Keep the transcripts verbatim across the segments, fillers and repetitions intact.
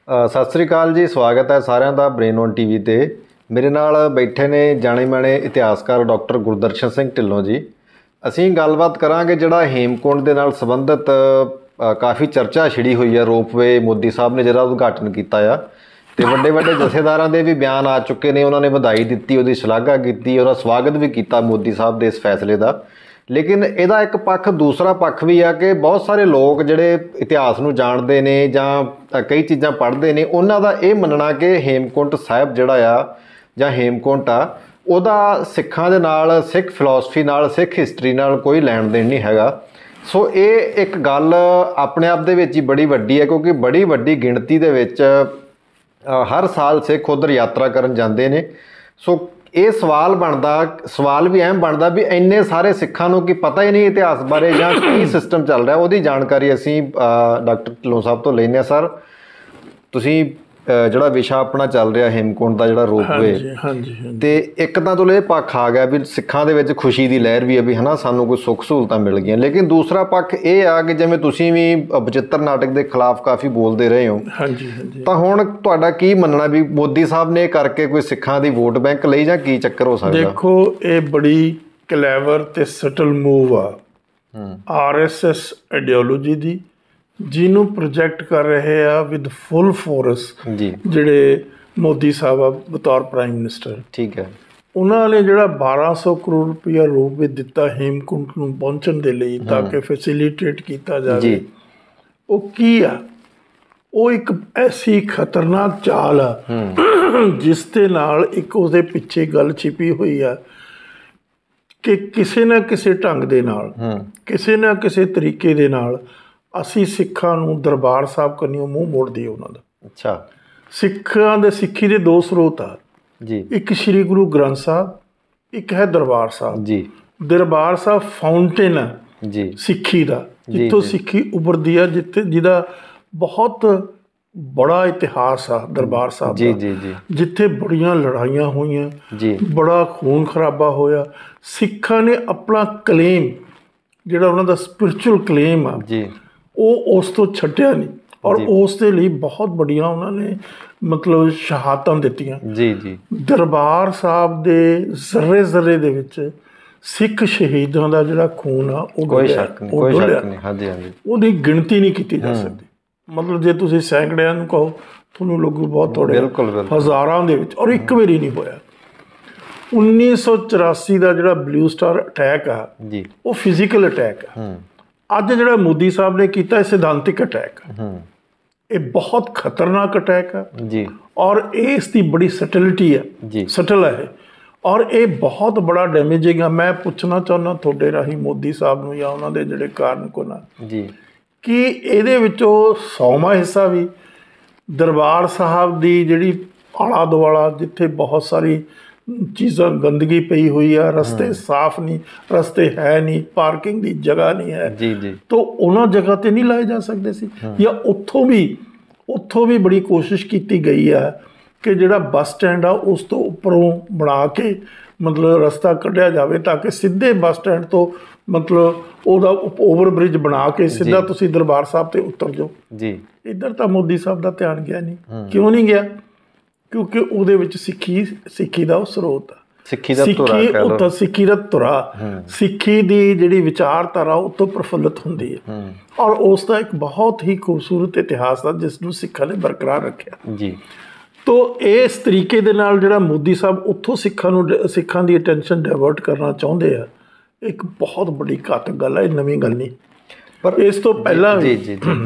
ਸਤਿ ਸ੍ਰੀ ਅਕਾਲ ਜੀ, ਸਵਾਗਤ ਹੈ ਸਾਰਿਆਂ ਦਾ ਬ੍ਰੇਨ ਔਨ ਟੀ ਵੀ 'ਤੇ। ਮੇਰੇ ਨਾਲ ਬੈਠੇ ਨੇ ਜਾਣੇ ਮਾਣੇ ਇਤਿਹਾਸਕਾਰ ਡਾਕਟਰ ਗੁਰਦਰਸ਼ਨ ਸਿੰਘ ਢਿੱਲੋਂ ਜੀ। ਅਸੀਂ ਗੱਲਬਾਤ ਕਰਾਂਗੇ ਜਿਹੜਾ ਹੇਮਕੁੰਡ ਦੇ ਨਾਲ ਸੰਬੰਧਿਤ ਕਾਫੀ ਚਰਚਾ ਛਿੜੀ ਹੋਈ ਹੈ। ਰੋਪਵੇ ਮੋਦੀ ਸਾਹਿਬ ਨੇ ਜਿਹੜਾ ਉਦਘਾਟਨ ਕੀਤਾ ਆ ਅਤੇ ਵੱਡੇ ਵੱਡੇ ਜਥੇਦਾਰਾਂ ਦੇ ਵੀ ਬਿਆਨ ਆ ਚੁੱਕੇ ਨੇ। ਉਹਨਾਂ ਨੇ ਵਧਾਈ ਦਿੱਤੀ, ਉਹਦੀ ਸ਼ਲਾਘਾ ਕੀਤੀ, ਉਹਦਾ ਸਵਾਗਤ ਵੀ ਕੀਤਾ ਮੋਦੀ ਸਾਹਿਬ ਦੇ ਇਸ ਫੈਸਲੇ ਦਾ। ਲੇਕਿਨ ਇਹਦਾ ਇੱਕ ਪੱਖ ਦੂਸਰਾ ਪੱਖ ਵੀ ਆ ਕਿ ਬਹੁਤ ਸਾਰੇ ਲੋਕ ਜਿਹੜੇ ਇਤਿਹਾਸ ਨੂੰ ਜਾਣਦੇ ਨੇ ਜਾਂ ਕਈ ਚੀਜ਼ਾਂ ਪੜ੍ਹਦੇ ਨੇ, ਉਹਨਾਂ ਦਾ ਇਹ ਮੰਨਣਾ ਕਿ ਹੇਮਕੁੰਟ ਸਾਹਿਬ ਜਿਹੜਾ ਆ ਜਾਂ ਹੇਮਕੁੰਟ ਆ ਉਹਦਾ ਸਿੱਖਾਂ ਦੇ ਨਾਲ, ਸਿੱਖ ਫਿਲਾਸਫੀ ਨਾਲ, ਸਿੱਖ ਹਿਸਟਰੀ ਨਾਲ ਕੋਈ ਲੈਣ ਦੇਣ ਨਹੀਂ ਹੈਗਾ। ਸੋ ਇਹ ਇੱਕ ਗੱਲ ਆਪਣੇ ਆਪ ਦੇ ਵਿੱਚ ਹੀ ਬੜੀ ਵੱਡੀ ਹੈ, ਕਿਉਂਕਿ ਬੜੀ ਵੱਡੀ ਗਿਣਤੀ ਦੇ ਵਿੱਚ ਹਰ ਸਾਲ ਸਿੱਖ ਉੱਧਰ ਯਾਤਰਾ ਕਰਨ ਜਾਂਦੇ ਨੇ। ਸੋ ਇਹ ਸਵਾਲ ਬਣਦਾ ਸਵਾਲ ਵੀ ਅਹਿਮ ਬਣਦਾ ਵੀ ਇੰਨੇ ਸਾਰੇ ਸਿੱਖਾਂ ਨੂੰ ਕੀ ਪਤਾ ਹੀ ਨਹੀਂ ਇਤਿਹਾਸ ਬਾਰੇ ਜਾਂ ਕੀ ਸਿਸਟਮ ਚੱਲ ਰਿਹਾ, ਉਹਦੀ ਜਾਣਕਾਰੀ ਅਸੀਂ ਡਾਕਟਰ ਢਿੱਲੋਂ ਸਾਹਿਬ ਤੋਂ ਲੈਂਦੇ ਹਾਂ। ਸਰ, ਤੁਸੀਂ ਜਿਹੜਾ ਵਿਸ਼ਾ ਆਪਣਾ ਚੱਲ ਰਿਹਾ ਹੇਮਕੁੰਟ ਦਾ ਜਿਹੜਾ ਰੋਪਵੇ, ਅਤੇ ਇੱਕ ਤਾਂ ਚਲੋ ਇਹ ਪੱਖ ਆ ਗਿਆ ਵੀ ਸਿੱਖਾਂ ਦੇ ਵਿੱਚ ਖੁਸ਼ੀ ਦੀ ਲਹਿਰ ਵੀ ਹੈ ਵੀ ਹੈ ਨਾ, ਸਾਨੂੰ ਕੋਈ ਸੁੱਖ ਸਹੂਲਤਾਂ ਮਿਲ ਗਈਆਂ। ਲੇਕਿਨ ਦੂਸਰਾ ਪੱਖ ਇਹ ਆ ਕਿ ਜਿਵੇਂ ਤੁਸੀਂ ਵੀ ਬਚਿੱਤਰ ਨਾਟਕ ਦੇ ਖਿਲਾਫ ਕਾਫੀ ਬੋਲਦੇ ਰਹੇ ਹੋ, ਹਾਂਜੀ ਹਾਂਜੀ ਤਾਂ ਹੁਣ ਤੁਹਾਡਾ ਕੀ ਮੰਨਣਾ ਵੀ ਮੋਦੀ ਸਾਹਿਬ ਨੇ ਕਰਕੇ ਕੋਈ ਸਿੱਖਾਂ ਦੀ ਵੋਟ ਬੈਂਕ ਲਈ ਜਾਂ ਕੀ ਚੱਕਰ ਹੋ ਸਕਦਾ? ਦੇਖੋ, ਇਹ ਬੜੀ ਕਲੈਵਰ ਤੇ ਸਟਲ ਮੂਵ ਆ ਆਰ ਐਸ ਐਸ ਆਈਡੀਓਲੋਜੀ ਦੀ, ਜਿਹਨੂੰ ਪ੍ਰੋਜੈਕਟ ਕਰ ਰਹੇ ਆ ਵਿਦ ਫੁੱਲ ਫੋਰਸ ਜੀ ਜਿਹੜੇ ਮੋਦੀ ਸਾਹਿਬ ਆ ਬਤੌਰ ਪ੍ਰਾਈਮ ਮਿਨਿਸਟਰ। ਠੀਕ ਹੈ। ਉਹਨਾਂ ਨੇ ਜਿਹੜਾ ਬਾਰਾਂ ਸੌ ਕਰੋੜ ਰੁਪਇਆ ਰੋਪਵੇ ਦਿੱਤਾ ਹੇਮਕੁੰਟ ਨੂੰ ਪਹੁੰਚਣ ਦੇ ਲਈ ਤਾਂ ਕਿ ਫੈਸਿਲੀਟੇਟ ਕੀਤਾ ਜਾਵੇ, ਉਹ ਕੀ ਆ? ਉਹ ਇੱਕ ਐਸੀ ਖਤਰਨਾਕ ਚਾਲ ਆ ਜਿਸ ਦੇ ਨਾਲ ਇੱਕ ਉਹਦੇ ਪਿੱਛੇ ਗੱਲ ਛਿਪੀ ਹੋਈ ਆ ਕਿ ਕਿਸੇ ਨਾ ਕਿਸੇ ਢੰਗ ਦੇ ਨਾਲ, ਕਿਸੇ ਨਾ ਕਿਸੇ ਤਰੀਕੇ ਦੇ ਨਾਲ ਅਸੀਂ ਸਿੱਖਾਂ ਨੂੰ ਦਰਬਾਰ ਸਾਹਿਬ ਕਰਨੀਓ ਮੂੰਹ ਮੋੜ ਦਈਏ ਉਹਨਾਂ ਦਾ। ਅੱਛਾ। ਸਿੱਖਾਂ ਦੇ ਸਿੱਖੀ ਦੇ ਦੋ ਸਰੋਤ ਆ ਜੀ, ਇੱਕ ਸ਼੍ਰੀ ਗੁਰੂ ਗ੍ਰੰਥ ਸਾਹਿਬ, ਇੱਕ ਹੈ ਦਰਬਾਰ ਸਾਹਿਬ ਜੀ। ਦਰਬਾਰ ਸਾਹਿਬ ਫਾਊਂਟੇਨ ਆ ਜੀ ਸਿੱਖੀ ਦਾ, ਜਿੱਥੋਂ ਸਿੱਖੀ ਉੱਭਰਦੀ ਆ, ਜਿੱਥੇ ਜਿਹਦਾ ਬਹੁਤ ਬੜਾ ਇਤਿਹਾਸ ਆ ਦਰਬਾਰ ਸਾਹਿਬ ਜੀ ਜੀ ਜੀ ਜਿੱਥੇ ਬੜੀਆਂ ਲੜਾਈਆਂ ਹੋਈਆਂ ਜੀ, ਬੜਾ ਖੂਨ ਖਰਾਬਾ ਹੋਇਆ। ਸਿੱਖਾਂ ਨੇ ਆਪਣਾ ਕਲੇਮ ਜਿਹੜਾ ਉਹਨਾਂ ਦਾ ਸਪਿਰਿਚੁਅਲ ਕਲੇਮ ਆ ਜੀ, ਉਹ ਉਸ ਤੋਂ ਛੱਡਿਆ ਨਹੀਂ ਔਰ ਉਸ ਦੇ ਲਈ ਬਹੁਤ ਬੜੀਆਂ ਉਹਨਾਂ ਨੇ ਮਤਲਬ ਸ਼ਹਾਦਤਾਂ ਦਿੱਤੀਆਂ। ਜੀ ਜੀ ਦਰਬਾਰ ਸਾਹਿਬ ਦੇ ਜ਼ਰੇ ਜ਼ਰੇ ਦੇ ਵਿੱਚ ਸਿੱਖ ਸ਼ਹੀਦਾਂ ਦਾ ਜਿਹੜਾ ਖੂਨ ਆ ਉਹ ਕੋਈ ਸ਼ੱਕ ਨਹੀਂ, ਕੋਈ ਸ਼ੱਕ ਨਹੀਂ। ਹਾਂਜੀ ਹਾਂਜੀ, ਉਹਦੀ ਗਿਣਤੀ ਨਹੀਂ ਕੀਤੀ ਜਾ ਸਕਦੀ। ਮਤਲਬ ਜੇ ਤੁਸੀਂ ਸੈਂਕੜਿਆਂ ਨੂੰ ਕਹੋ ਤੁਹਾਨੂੰ ਲੱਗੂ ਬਹੁਤ ਥੋੜ੍ਹੇ, ਹਜ਼ਾਰਾਂ ਦੇ ਵਿੱਚ, ਔਰ ਇੱਕ ਵਾਰੀ ਨਹੀਂ ਹੋਇਆ। ਉੱਨੀ ਸੌ ਚੁਰਾਸੀ ਦਾ ਜਿਹੜਾ ਬਲੂ ਸਟਾਰ ਅਟੈਕ ਆ ਜੀ, ਉਹ ਫਿਜ਼ੀਕਲ ਅਟੈਕ ਆ। ਅੱਜ ਜਿਹੜਾ ਮੋਦੀ ਸਾਹਿਬ ਨੇ ਕੀਤਾ ਇਹ ਸਿਧਾਂਤਿਕ ਅਟੈਕ ਆ। ਇਹ ਬਹੁਤ ਖਤਰਨਾਕ ਅਟੈਕ ਆ ਜੀ, ਔਰ ਇਸ ਦੀ ਬੜੀ ਸਟਿਲਿਟੀ ਆ ਜੀ, ਸਟਲ ਹੈ, ਔਰ ਇਹ ਬਹੁਤ ਬੜਾ ਡੈਮੇਜਿੰਗ ਆ। ਮੈਂ ਪੁੱਛਣਾ ਚਾਹੁੰਦਾ ਤੁਹਾਡੇ ਰਾਹੀਂ ਮੋਦੀ ਸਾਹਿਬ ਨੂੰ ਜਾਂ ਉਹਨਾਂ ਦੇ ਜਿਹੜੇ ਕਾਰਨਕੁਨ ਜੀ, ਕਿ ਇਹਦੇ ਵਿੱਚੋਂ ਸੌਵਾਂ ਹਿੱਸਾ ਵੀ ਦਰਬਾਰ ਸਾਹਿਬ ਦੀ ਜਿਹੜੀ ਆਲਾ ਦੁਆਲਾ ਜਿੱਥੇ ਬਹੁਤ ਸਾਰੀ ਚੀਜ਼ਾਂ ਗੰਦਗੀ ਪਈ ਹੋਈ ਆ, ਰਸਤੇ ਸਾਫ਼ ਨਹੀਂ, ਰਸਤੇ ਹੈ ਨਹੀਂ, ਪਾਰਕਿੰਗ ਦੀ ਜਗ੍ਹਾ ਨਹੀਂ ਹੈ ਜੀ ਜੀ, ਤਾਂ ਉਹਨਾਂ ਜਗ੍ਹਾ 'ਤੇ ਨਹੀਂ ਲਾਏ ਜਾ ਸਕਦੇ ਸੀ? ਜਾਂ ਉੱਥੋਂ ਵੀ ਉੱਥੋਂ ਵੀ ਬੜੀ ਕੋਸ਼ਿਸ਼ ਕੀਤੀ ਗਈ ਆ ਕਿ ਜਿਹੜਾ ਬੱਸ ਸਟੈਂਡ ਆ ਉਸ ਤੋਂ ਉੱਪਰੋਂ ਬਣਾ ਕੇ ਮਤਲਬ ਰਸਤਾ ਕੱਢਿਆ ਜਾਵੇ ਤਾਂ ਕਿ ਸਿੱਧੇ ਬੱਸ ਸਟੈਂਡ ਤੋਂ ਮਤਲਬ ਉਹਦਾ ਓਵਰ ਬ੍ਰਿਜ ਬਣਾ ਕੇ ਸਿੱਧਾ ਤੁਸੀਂ ਦਰਬਾਰ ਸਾਹਿਬ 'ਤੇ ਉਤਰ ਜਾਓ ਜੀ। ਇੱਧਰ ਤਾਂ ਮੋਦੀ ਸਾਹਿਬ ਦਾ ਧਿਆਨ ਗਿਆ ਨਹੀਂ। ਕਿਉਂ ਨਹੀਂ ਗਿਆ? ਕਿਉਂਕਿ ਉਹਦੇ ਵਿੱਚ ਸਿੱਖੀ ਸਿੱਖੀ ਦਾ ਉਹ ਸਰੋਤ ਆ, ਸਿੱਖੀ ਦਾ ਧੁਰਾ, ਸਿੱਖੀ ਦਾ ਧੁਰਾ, ਸਿੱਖੀ ਦੀ ਜਿਹੜੀ ਵਿਚਾਰਧਾਰਾ ਉਹ ਤੋਂ ਪ੍ਰਫੁੱਲਤ ਹੁੰਦੀ ਹੈ, ਔਰ ਉਸ ਦਾ ਇੱਕ ਬਹੁਤ ਹੀ ਖੂਬਸੂਰਤ ਇਤਿਹਾਸ ਆ ਜਿਸ ਨੂੰ ਸਿੱਖਾਂ ਨੇ ਬਰਕਰਾਰ ਰੱਖਿਆ ਜੀ। ਤੋ ਇਸ ਤਰੀਕੇ ਦੇ ਨਾਲ ਜਿਹੜਾ ਮੋਦੀ ਸਾਹਿਬ ਉੱਥੋਂ ਸਿੱਖਾਂ ਨੂੰ ਸਿੱਖਾਂ ਦੀ ਅਟੈਂਸ਼ਨ ਡਾਇਵਰਟ ਕਰਨਾ ਚਾਹੁੰਦੇ ਆ, ਇੱਕ ਬਹੁਤ ਬੜੀ ਘਾਤਕ ਗੱਲ ਹੈ। ਇਹ ਨਵੀਂ ਗੱਲ ਨਹੀਂ। ਪਰ ਇਸ ਤੋਂ ਪਹਿਲਾਂ ਵੀ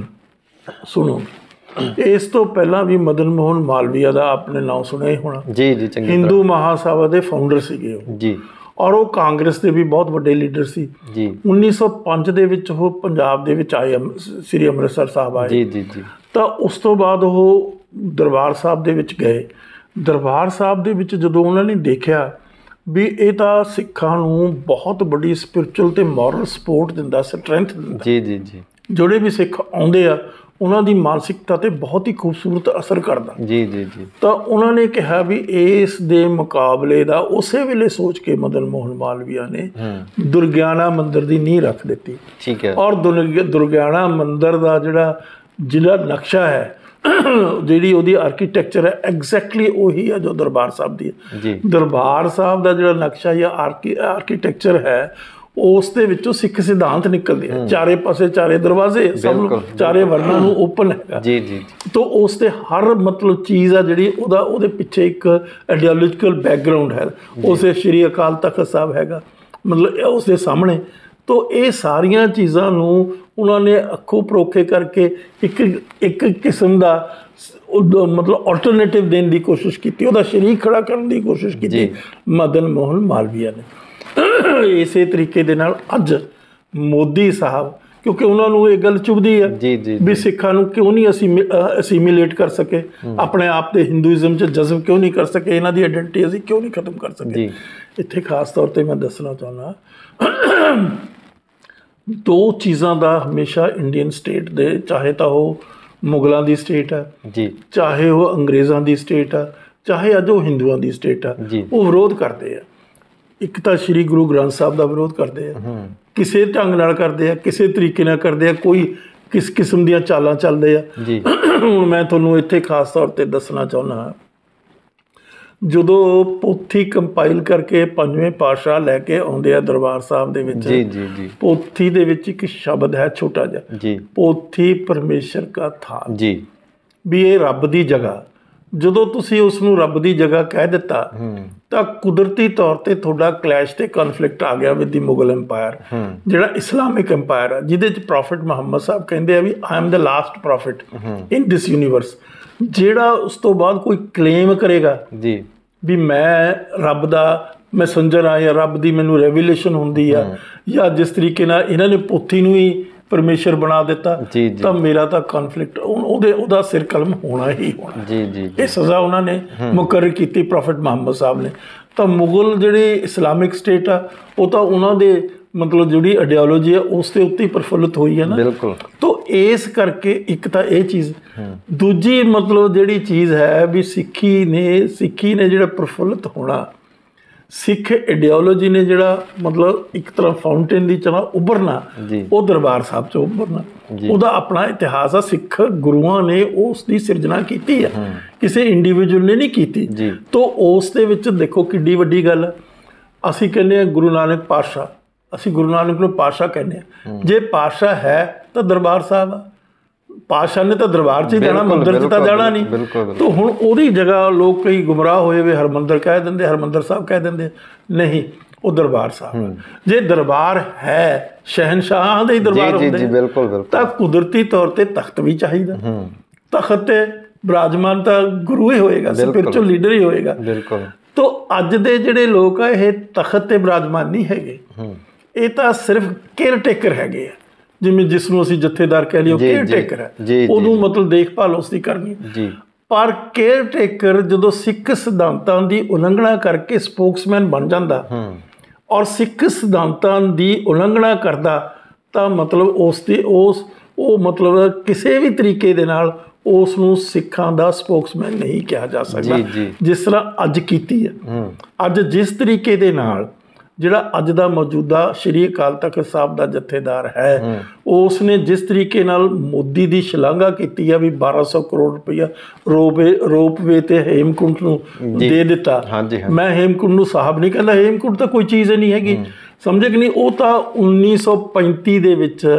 ਸੁਣੋ, ਇਸ ਤੋਂ ਪਹਿਲਾਂ ਵੀ ਮਦਨ ਮੋਹਨ ਮਾਲਵੀਆ ਦਾ ਆਪਣੇ ਨਾਮ ਸੁਣਿਆ ਹੀ ਹੋਣਾ ਜੀ ਜੀ, ਚੰਗੀ ਹਿੰਦੂ ਮਹਾਸਭਾ ਦੇ ਫਾਊਂਡਰ ਸੀਗੇ ਉਹ ਜੀ, ਔਰ ਉਹ ਕਾਂਗਰਸ ਦੇ ਵੀ ਬਹੁਤ ਵੱਡੇ ਲੀਡਰ ਸੀ ਜੀ। ਉੱਨੀ ਸੌ ਪੰਜ ਦੇ ਵਿੱਚ ਉਹ ਪੰਜਾਬ ਦੇ ਵਿੱਚ ਆਏ, ਸ੍ਰੀ ਅੰਮ੍ਰਿਤਸਰ ਸਾਹਿਬ ਆਏ ਜੀ ਜੀ ਜੀ, ਤਾਂ ਉਸ ਤੋਂ ਬਾਅਦ ਉਹ ਦਰਬਾਰ ਸਾਹਿਬ ਦੇ ਵਿੱਚ ਗਏ। ਦਰਬਾਰ ਸਾਹਿਬ ਦੇ ਵਿੱਚ ਜਦੋਂ ਉਹਨਾਂ ਨੇ ਦੇਖਿਆ ਵੀ ਇਹ ਤਾਂ ਸਿੱਖਾਂ ਨੂੰ ਬਹੁਤ ਵੱਡੀ ਸਪਿਰਿਚੁਅਲ ਤੇ ਮੋਰਲ ਸਪੋਰਟ ਦਿੰਦਾ, ਸਟਰੈਂਥ ਦਿੰਦਾ ਜੀ ਜੀ ਜੀ, ਜਿਹੜੇ ਵੀ ਸਿੱਖ ਆਉਂਦੇ ਆ ਉਹਨਾਂ ਦੀ ਮਾਨਸਿਕਤਾ 'ਤੇ ਬਹੁਤ ਹੀ ਖੂਬਸੂਰਤ ਅਸਰ ਕਰਦਾ ਜੀ ਜੀ ਜੀ, ਤਾਂ ਉਹਨਾਂ ਨੇ ਕਿਹਾ ਵੀ ਇਸ ਦੇ ਮੁਕਾਬਲੇ ਦਾ ਉਸੇ ਵੇਲੇ ਸੋਚ ਕੇ ਮਦਨ ਮੋਹਨ ਮਾਲਵੀਆ ਨੇ ਦੁਰਗਿਆਣਾ ਮੰਦਿਰ ਦੀ ਨੀਂਹ ਰੱਖ ਦਿੱਤੀ। ਠੀਕ ਹੈ। ਔਰ ਦੁਰਗਿਆਣਾ ਮੰਦਿਰ ਦਾ ਜਿਹੜਾ ਜ਼ਿਲ੍ਹਾ ਨਕਸ਼ਾ ਹੈ ਜਿਹੜੀ ਉਹਦੀ ਆਰਕੀਟੈਕਚਰ ਹੈ ਐਗਜ਼ੈਕਟਲੀ ਉਹੀ ਹੈ ਜੋ ਦਰਬਾਰ ਸਾਹਿਬ ਦੀ ਹੈ ਜੀ। ਦਰਬਾਰ ਸਾਹਿਬ ਦਾ ਜਿਹੜਾ ਨਕਸ਼ਾ ਜਾਂ ਆਰਕੀ ਆਰਕੀਟੈਕਚਰ ਹੈ ਉਸ ਦੇ ਵਿੱਚੋਂ ਸਿੱਖ ਸਿਧਾਂਤ ਨਿਕਲਦੇ ਆ, ਚਾਰੇ ਪਾਸੇ ਚਾਰੇ ਦਰਵਾਜ਼ੇ, ਸਭ ਨੂੰ ਚਾਰੇ ਵਰਨਾਂ ਨੂੰ ਓਪਨ ਹੈਗਾ ਜੀ ਜੀ। ਤਾਂ ਉਸ ਤੇ ਹਰ ਮਤਲਬ ਚੀਜ਼ ਆ ਜਿਹੜੀ ਉਹਦਾ ਉਹਦੇ ਪਿੱਛੇ ਇੱਕ ਆਈਡੀਓਲੋਜੀਕਲ ਬੈਕਗਰਾਉਂਡ ਹੈ। ਉਸੇ ਸ਼੍ਰੀ ਅਕਾਲ ਤਖਤ ਸਾਹਿਬ ਹੈਗਾ ਮਤਲਬ ਉਸ ਦੇ ਸਾਹਮਣੇ। ਤਾਂ ਇਹ ਸਾਰੀਆਂ ਚੀਜ਼ਾਂ ਨੂੰ ਉਹਨਾਂ ਨੇ ਅੱਖੋਂ ਪਰੋਖੇ ਕਰਕੇ ਇੱਕ ਇੱਕ ਕਿਸਮ ਦਾ ਮਤਲਬ ਆਲਟਰਨੇਟਿਵ ਦੇਣ ਦੀ ਕੋਸ਼ਿਸ਼ ਕੀਤੀ, ਉਹਦਾ ਸ਼ਰੀਕ ਖੜਾ ਕਰਨ ਦੀ ਕੋਸ਼ਿਸ਼ ਕੀਤੀ ਮਦਨ ਮੋਹਨ ਮਾਲਵੀਆ ਨੇ। ਇਸੇ ਤਰੀਕੇ ਦੇ ਨਾਲ ਅੱਜ ਮੋਦੀ ਸਾਹਿਬ, ਕਿਉਂਕਿ ਉਹਨਾਂ ਨੂੰ ਇਹ ਗੱਲ ਚੁਭਦੀ ਹੈ ਵੀ ਸਿੱਖਾਂ ਨੂੰ ਕਿਉਂ ਨਹੀਂ ਅਸੀਂ ਅਸੀਮੀਲੇਟ ਕਰ ਸਕੇ, ਆਪਣੇ ਆਪ ਦੇ ਹਿੰਦੂਇਜ਼ਮ 'ਚ ਜਜ਼ਬ ਕਿਉਂ ਨਹੀਂ ਕਰ ਸਕੇ, ਇਹਨਾਂ ਦੀ ਆਇਡੈਂਟੀਟੀ ਅਸੀਂ ਕਿਉਂ ਨਹੀਂ ਖਤਮ ਕਰ ਸਕੇ। ਇੱਥੇ ਖਾਸ ਤੌਰ 'ਤੇ ਮੈਂ ਦੱਸਣਾ ਚਾਹੁੰਦਾ ਦੋ ਚੀਜ਼ਾਂ ਦਾ ਹਮੇਸ਼ਾ ਇੰਡੀਅਨ ਸਟੇਟ ਦੇ, ਚਾਹੇ ਤਾਂ ਉਹ ਮੁਗਲਾਂ ਦੀ ਸਟੇਟ ਹੈ ਜੀ, ਚਾਹੇ ਉਹ ਅੰਗਰੇਜ਼ਾਂ ਦੀ ਸਟੇਟ ਆ, ਚਾਹੇ ਅੱਜ ਉਹ ਹਿੰਦੂਆਂ ਦੀ ਸਟੇਟ ਆ, ਉਹ ਵਿਰੋਧ ਕਰਦੇ ਆ। ਇੱਕ ਤਾਂ ਸ਼੍ਰੀ ਗੁਰੂ ਗ੍ਰੰਥ ਸਾਹਿਬ ਦਾ ਵਿਰੋਧ ਕਰਦੇ ਆ, ਕਿਸੇ ਢੰਗ ਨਾਲ ਕਰਦੇ ਆ, ਕਿਸੇ ਤਰੀਕੇ ਨਾਲ ਕਰਦੇ ਆ, ਕੋਈ ਕਿਸ ਕਿਸਮ ਦੀਆਂ ਚਾਲਾਂ ਚੱਲਦੇ ਆ। ਹੁਣ ਮੈਂ ਤੁਹਾਨੂੰ ਇੱਥੇ ਖਾਸ ਤੌਰ 'ਤੇ ਦੱਸਣਾ ਚਾਹੁੰਦਾ, ਜਦੋਂ ਪੋਥੀ ਕੰਪਾਈਲ ਕਰਕੇ ਪੰਜਵੇਂ ਪਾਤਸ਼ਾਹ ਲੈ ਕੇ ਆਉਂਦੇ ਆ ਦਰਬਾਰ ਸਾਹਿਬ ਦੇ ਵਿੱਚ, ਪੋਥੀ ਦੇ ਵਿੱਚ ਇੱਕ ਸ਼ਬਦ ਹੈ ਛੋਟਾ ਜਿਹਾ, ਪੋਥੀ ਪਰਮੇਸ਼ਰ ਕਾ ਥਾਨ ਜੀ, ਵੀ ਇਹ ਰੱਬ ਦੀ ਜਗ੍ਹਾ। ਜਦੋਂ ਤੁਸੀਂ ਉਸ ਨੂੰ ਰੱਬ ਦੀ ਜਗ੍ਹਾ ਕਹਿ ਦਿੱਤਾ ਤਾਂ ਕੁਦਰਤੀ ਤੌਰ 'ਤੇ ਤੁਹਾਡਾ ਕਲੈਸ਼ ਤੇ ਕਨਫਲਿਕਟ ਆ ਗਿਆ ਵਿਦ ਦੀ ਮੁਗਲ ਅੰਪਾਇਰ, ਜਿਹੜਾ ਇਸਲਾਮਿਕ ਅੰਪਾਇਰ ਆ, ਜਿਹਦੇ 'ਚ ਪ੍ਰੋਫਿਟ ਮੁਹੰਮਦ ਸਾਹਿਬ ਕਹਿੰਦੇ ਆ ਵੀ I am the last prophet in this universe. ਜਿਹੜਾ ਉਸ ਤੋਂ ਬਾਅਦ ਕੋਈ ਕਲੇਮ ਕਰੇਗਾ ਜੀ ਵੀ ਮੈਂ ਰੱਬ ਦਾ ਮੈਸੇਂਜਰ ਆ ਜਾਂ ਰੱਬ ਦੀ ਮੈਨੂੰ ਰੈਵੀਲੇਸ਼ਨ ਹੁੰਦੀ ਆ, ਜਾਂ ਜਿਸ ਤਰੀਕੇ ਨਾਲ ਇਹਨਾਂ ਨੇ ਪੋਥੀ ਨੂੰ ਹੀ ਪਰਮੇਸ਼ਰ ਬਣਾ ਦਿੱਤਾ, ਤਾਂ ਮੇਰਾ ਤਾਂ ਕਨਫਲਿਕਟ ਉਹਦੇ ਉਹਦਾ ਸਿਰ ਕਲਮ ਹੋਣਾ ਹੀ ਹੋਣਾ ਜੀ ਜੀ। ਇਹ ਸਜ਼ਾ ਉਹਨਾਂ ਨੇ ਮੁਕਰਰ ਕੀਤੀ ਪ੍ਰੋਫਿਟ ਮੁਹੰਮਦ ਸਾਹਿਬ ਨੇ। ਤਾਂ ਮੁਗਲ ਜਿਹੜੇ ਇਸਲਾਮਿਕ ਸਟੇਟ ਆ ਉਹ ਤਾਂ ਉਹਨਾਂ ਦੇ ਮਤਲਬ ਜਿਹੜੀ ਆਈਡੀਓਲੋਜੀ ਆ ਉਸ ਦੇ ਉੱਤੇ ਹੀ ਪ੍ਰਫੁੱਲਿਤ ਹੋਈ ਹੈ ਨਾ, ਬਿਲਕੁਲ। ਤਾਂ ਇਸ ਕਰਕੇ ਇੱਕ ਤਾਂ ਇਹ ਚੀਜ਼, ਦੂਜੀ ਮਤਲਬ ਜਿਹੜੀ ਚੀਜ਼ ਹੈ ਵੀ ਸਿੱਖੀ ਨੇ ਸਿੱਖੀ ਨੇ ਜਿਹੜਾ ਪ੍ਰਫੁੱਲਿਤ ਹੋਣਾ, ਸਿੱਖ ਆਈਡੀਓਲੋਜੀ ਨੇ ਜਿਹੜਾ ਮਤਲਬ ਇੱਕ ਤਰ੍ਹਾਂ ਫਾਊਂਟੇਨ ਦੀ ਤਰ੍ਹਾਂ ਉੱਭਰਨਾ, ਉਹ ਦਰਬਾਰ ਸਾਹਿਬ 'ਚ ਉੱਭਰਨਾ। ਉਹਦਾ ਆਪਣਾ ਇਤਿਹਾਸ ਆ, ਸਿੱਖ ਗੁਰੂਆਂ ਨੇ ਉਸ ਦੀ ਸਿਰਜਣਾ ਕੀਤੀ ਆ, ਕਿਸੇ ਇੰਡੀਵਿਜੂਅਲ ਨੇ ਨਹੀਂ ਕੀਤੀ। ਤਾਂ ਉਸ ਦੇ ਵਿੱਚ ਦੇਖੋ ਕਿੱਡੀ ਵੱਡੀ ਗੱਲ, ਅਸੀਂ ਕਹਿੰਦੇ ਹਾਂ ਗੁਰੂ ਨਾਨਕ ਪਾਤਸ਼ਾਹ, ਅਸੀਂ ਗੁਰੂ ਨਾਨਕ ਨੂੰ ਪਾਤਸ਼ਾਹ ਕਹਿੰਦੇ ਹਾਂ। ਜੇ ਪਾਤਸ਼ਾਹ ਹੈ ਤਾਂ ਦਰਬਾਰ ਸਾਹਿਬ ਆ, ਪਾਤਸ਼ਾਹ ਨੇ ਤਾਂ ਦਰਬਾਰ 'ਚ ਹੀ ਜਾਣਾ, ਮੰਦਿਰ 'ਚ ਤਾਂ ਜਾਣਾ ਨਹੀਂ। ਤਾਂ ਹੁਣ ਉਹਦੀ ਜਗ੍ਹਾ ਲੋਕ ਕਈ ਗੁੰਮਰਾਹ ਹੋਏ ਵੇ ਹਰਮੰਦਰ ਕਹਿ ਦਿੰਦੇ, ਹਰਮੰਦਰ ਸਾਹਿਬ ਕਹਿ ਦਿੰਦੇ, ਨਹੀਂ ਉਹ ਦਰਬਾਰ ਸਾਹਿਬ। ਜੇ ਦਰਬਾਰ ਹੈ, ਸ਼ਹਿਨਸ਼ਾਹ ਦੇ ਹੀ ਦਰਬਾਰ ਹੁੰਦੇ, ਤਾਂ ਕੁਦਰਤੀ ਤੌਰ 'ਤੇ ਤਖਤ ਵੀ ਚਾਹੀਦਾ। ਤਖਤ 'ਤੇ ਬਿਰਾਜਮਾਨ ਤਾਂ ਗੁਰੂ ਹੀ ਹੋਏਗਾ, ਸਪਿਰਚੁਅਲ ਲੀਡਰ ਹੀ ਹੋਏਗਾ। ਤਾਂ ਅੱਜ ਦੇ ਜਿਹੜੇ ਲੋਕ ਆ ਇਹ ਤਖਤ 'ਤੇ ਬਿਰਾਜਮਾਨ ਨਹੀਂ ਹੈਗੇ, ਇਹ ਤਾਂ ਸਿਰਫ ਕੇਅਰ ਟੇਕਰ ਹੈਗੇ ਆ। ਜਿਵੇਂ ਜਿਸ ਨੂੰ ਅਸੀਂ ਜਥੇਦਾਰ ਕਹਿ ਲਈਏ, ਉਹ ਕੇਅਰ ਟੇਕਰ ਹੈ, ਉਹਨੂੰ ਮਤਲਬ ਦੇਖਭਾਲ ਉਸ ਦੀ ਕਰਨੀ। ਪਰ ਕੇਅਰ ਟੇਕਰ ਜਦੋਂ ਸਿੱਖ ਸਿਧਾਂਤਾਂ ਦੀ ਉਲੰਘਣਾ ਕਰਕੇ ਸਪੋਕਸਮੈਨ ਬਣ ਜਾਂਦਾ ਔਰ ਸਿੱਖ ਸਿਧਾਂਤਾਂ ਦੀ ਉਲੰਘਣਾ ਕਰਦਾ, ਤਾਂ ਮਤਲਬ ਉਸ ਦੀ ਉਸ ਉਹ ਮਤਲਬ ਕਿਸੇ ਵੀ ਤਰੀਕੇ ਦੇ ਨਾਲ ਉਸ ਨੂੰ ਸਿੱਖਾਂ ਦਾ ਸਪੋਕਸਮੈਨ ਨਹੀਂ ਕਿਹਾ ਜਾ ਸਕਦਾ, ਜਿਸ ਤਰ੍ਹਾਂ ਅੱਜ ਕੀਤੀ ਹੈ। ਅੱਜ ਜਿਸ ਤਰੀਕੇ ਦੇ ਨਾਲ ਜਿਹੜਾ ਅੱਜ ਦਾ ਮੌਜੂਦਾ ਸ਼੍ਰੀ ਅਕਾਲ ਤਖਤ ਸਾਹਿਬ ਦਾ ਜਥੇਦਾਰ ਹੈ, ਉਸ ਨੇ ਜਿਸ ਤਰੀਕੇ ਨਾਲ ਮੋਦੀ ਦੀ ਸ਼ਲਾਘਾ ਕੀਤੀ ਆ ਵੀ ਬਾਰਾਂ ਸੌ ਕਰੋੜ ਰੁਪਈਆ ਰੋਪਵੇ ਰੋਪਵੇ ਤੇ ਹੇਮਕੁੰਟ ਨੂੰ ਦੇ ਦਿੱਤਾ। ਮੈਂ ਹੇਮਕੁੰਟ ਨੂੰ ਸਾਹਿਬ ਨਹੀਂ ਕਹਿੰਦਾ, ਹੇਮਕੁੰਟ ਤਾਂ ਕੋਈ ਚੀਜ਼ ਨਹੀਂ ਹੈਗੀ, ਸਮਝੇ ਕਿ ਨਹੀਂ। ਉਹ ਤਾਂ ਉੱਨੀ ਸੌ ਪੈਂਤੀ ਦੇ ਵਿੱਚ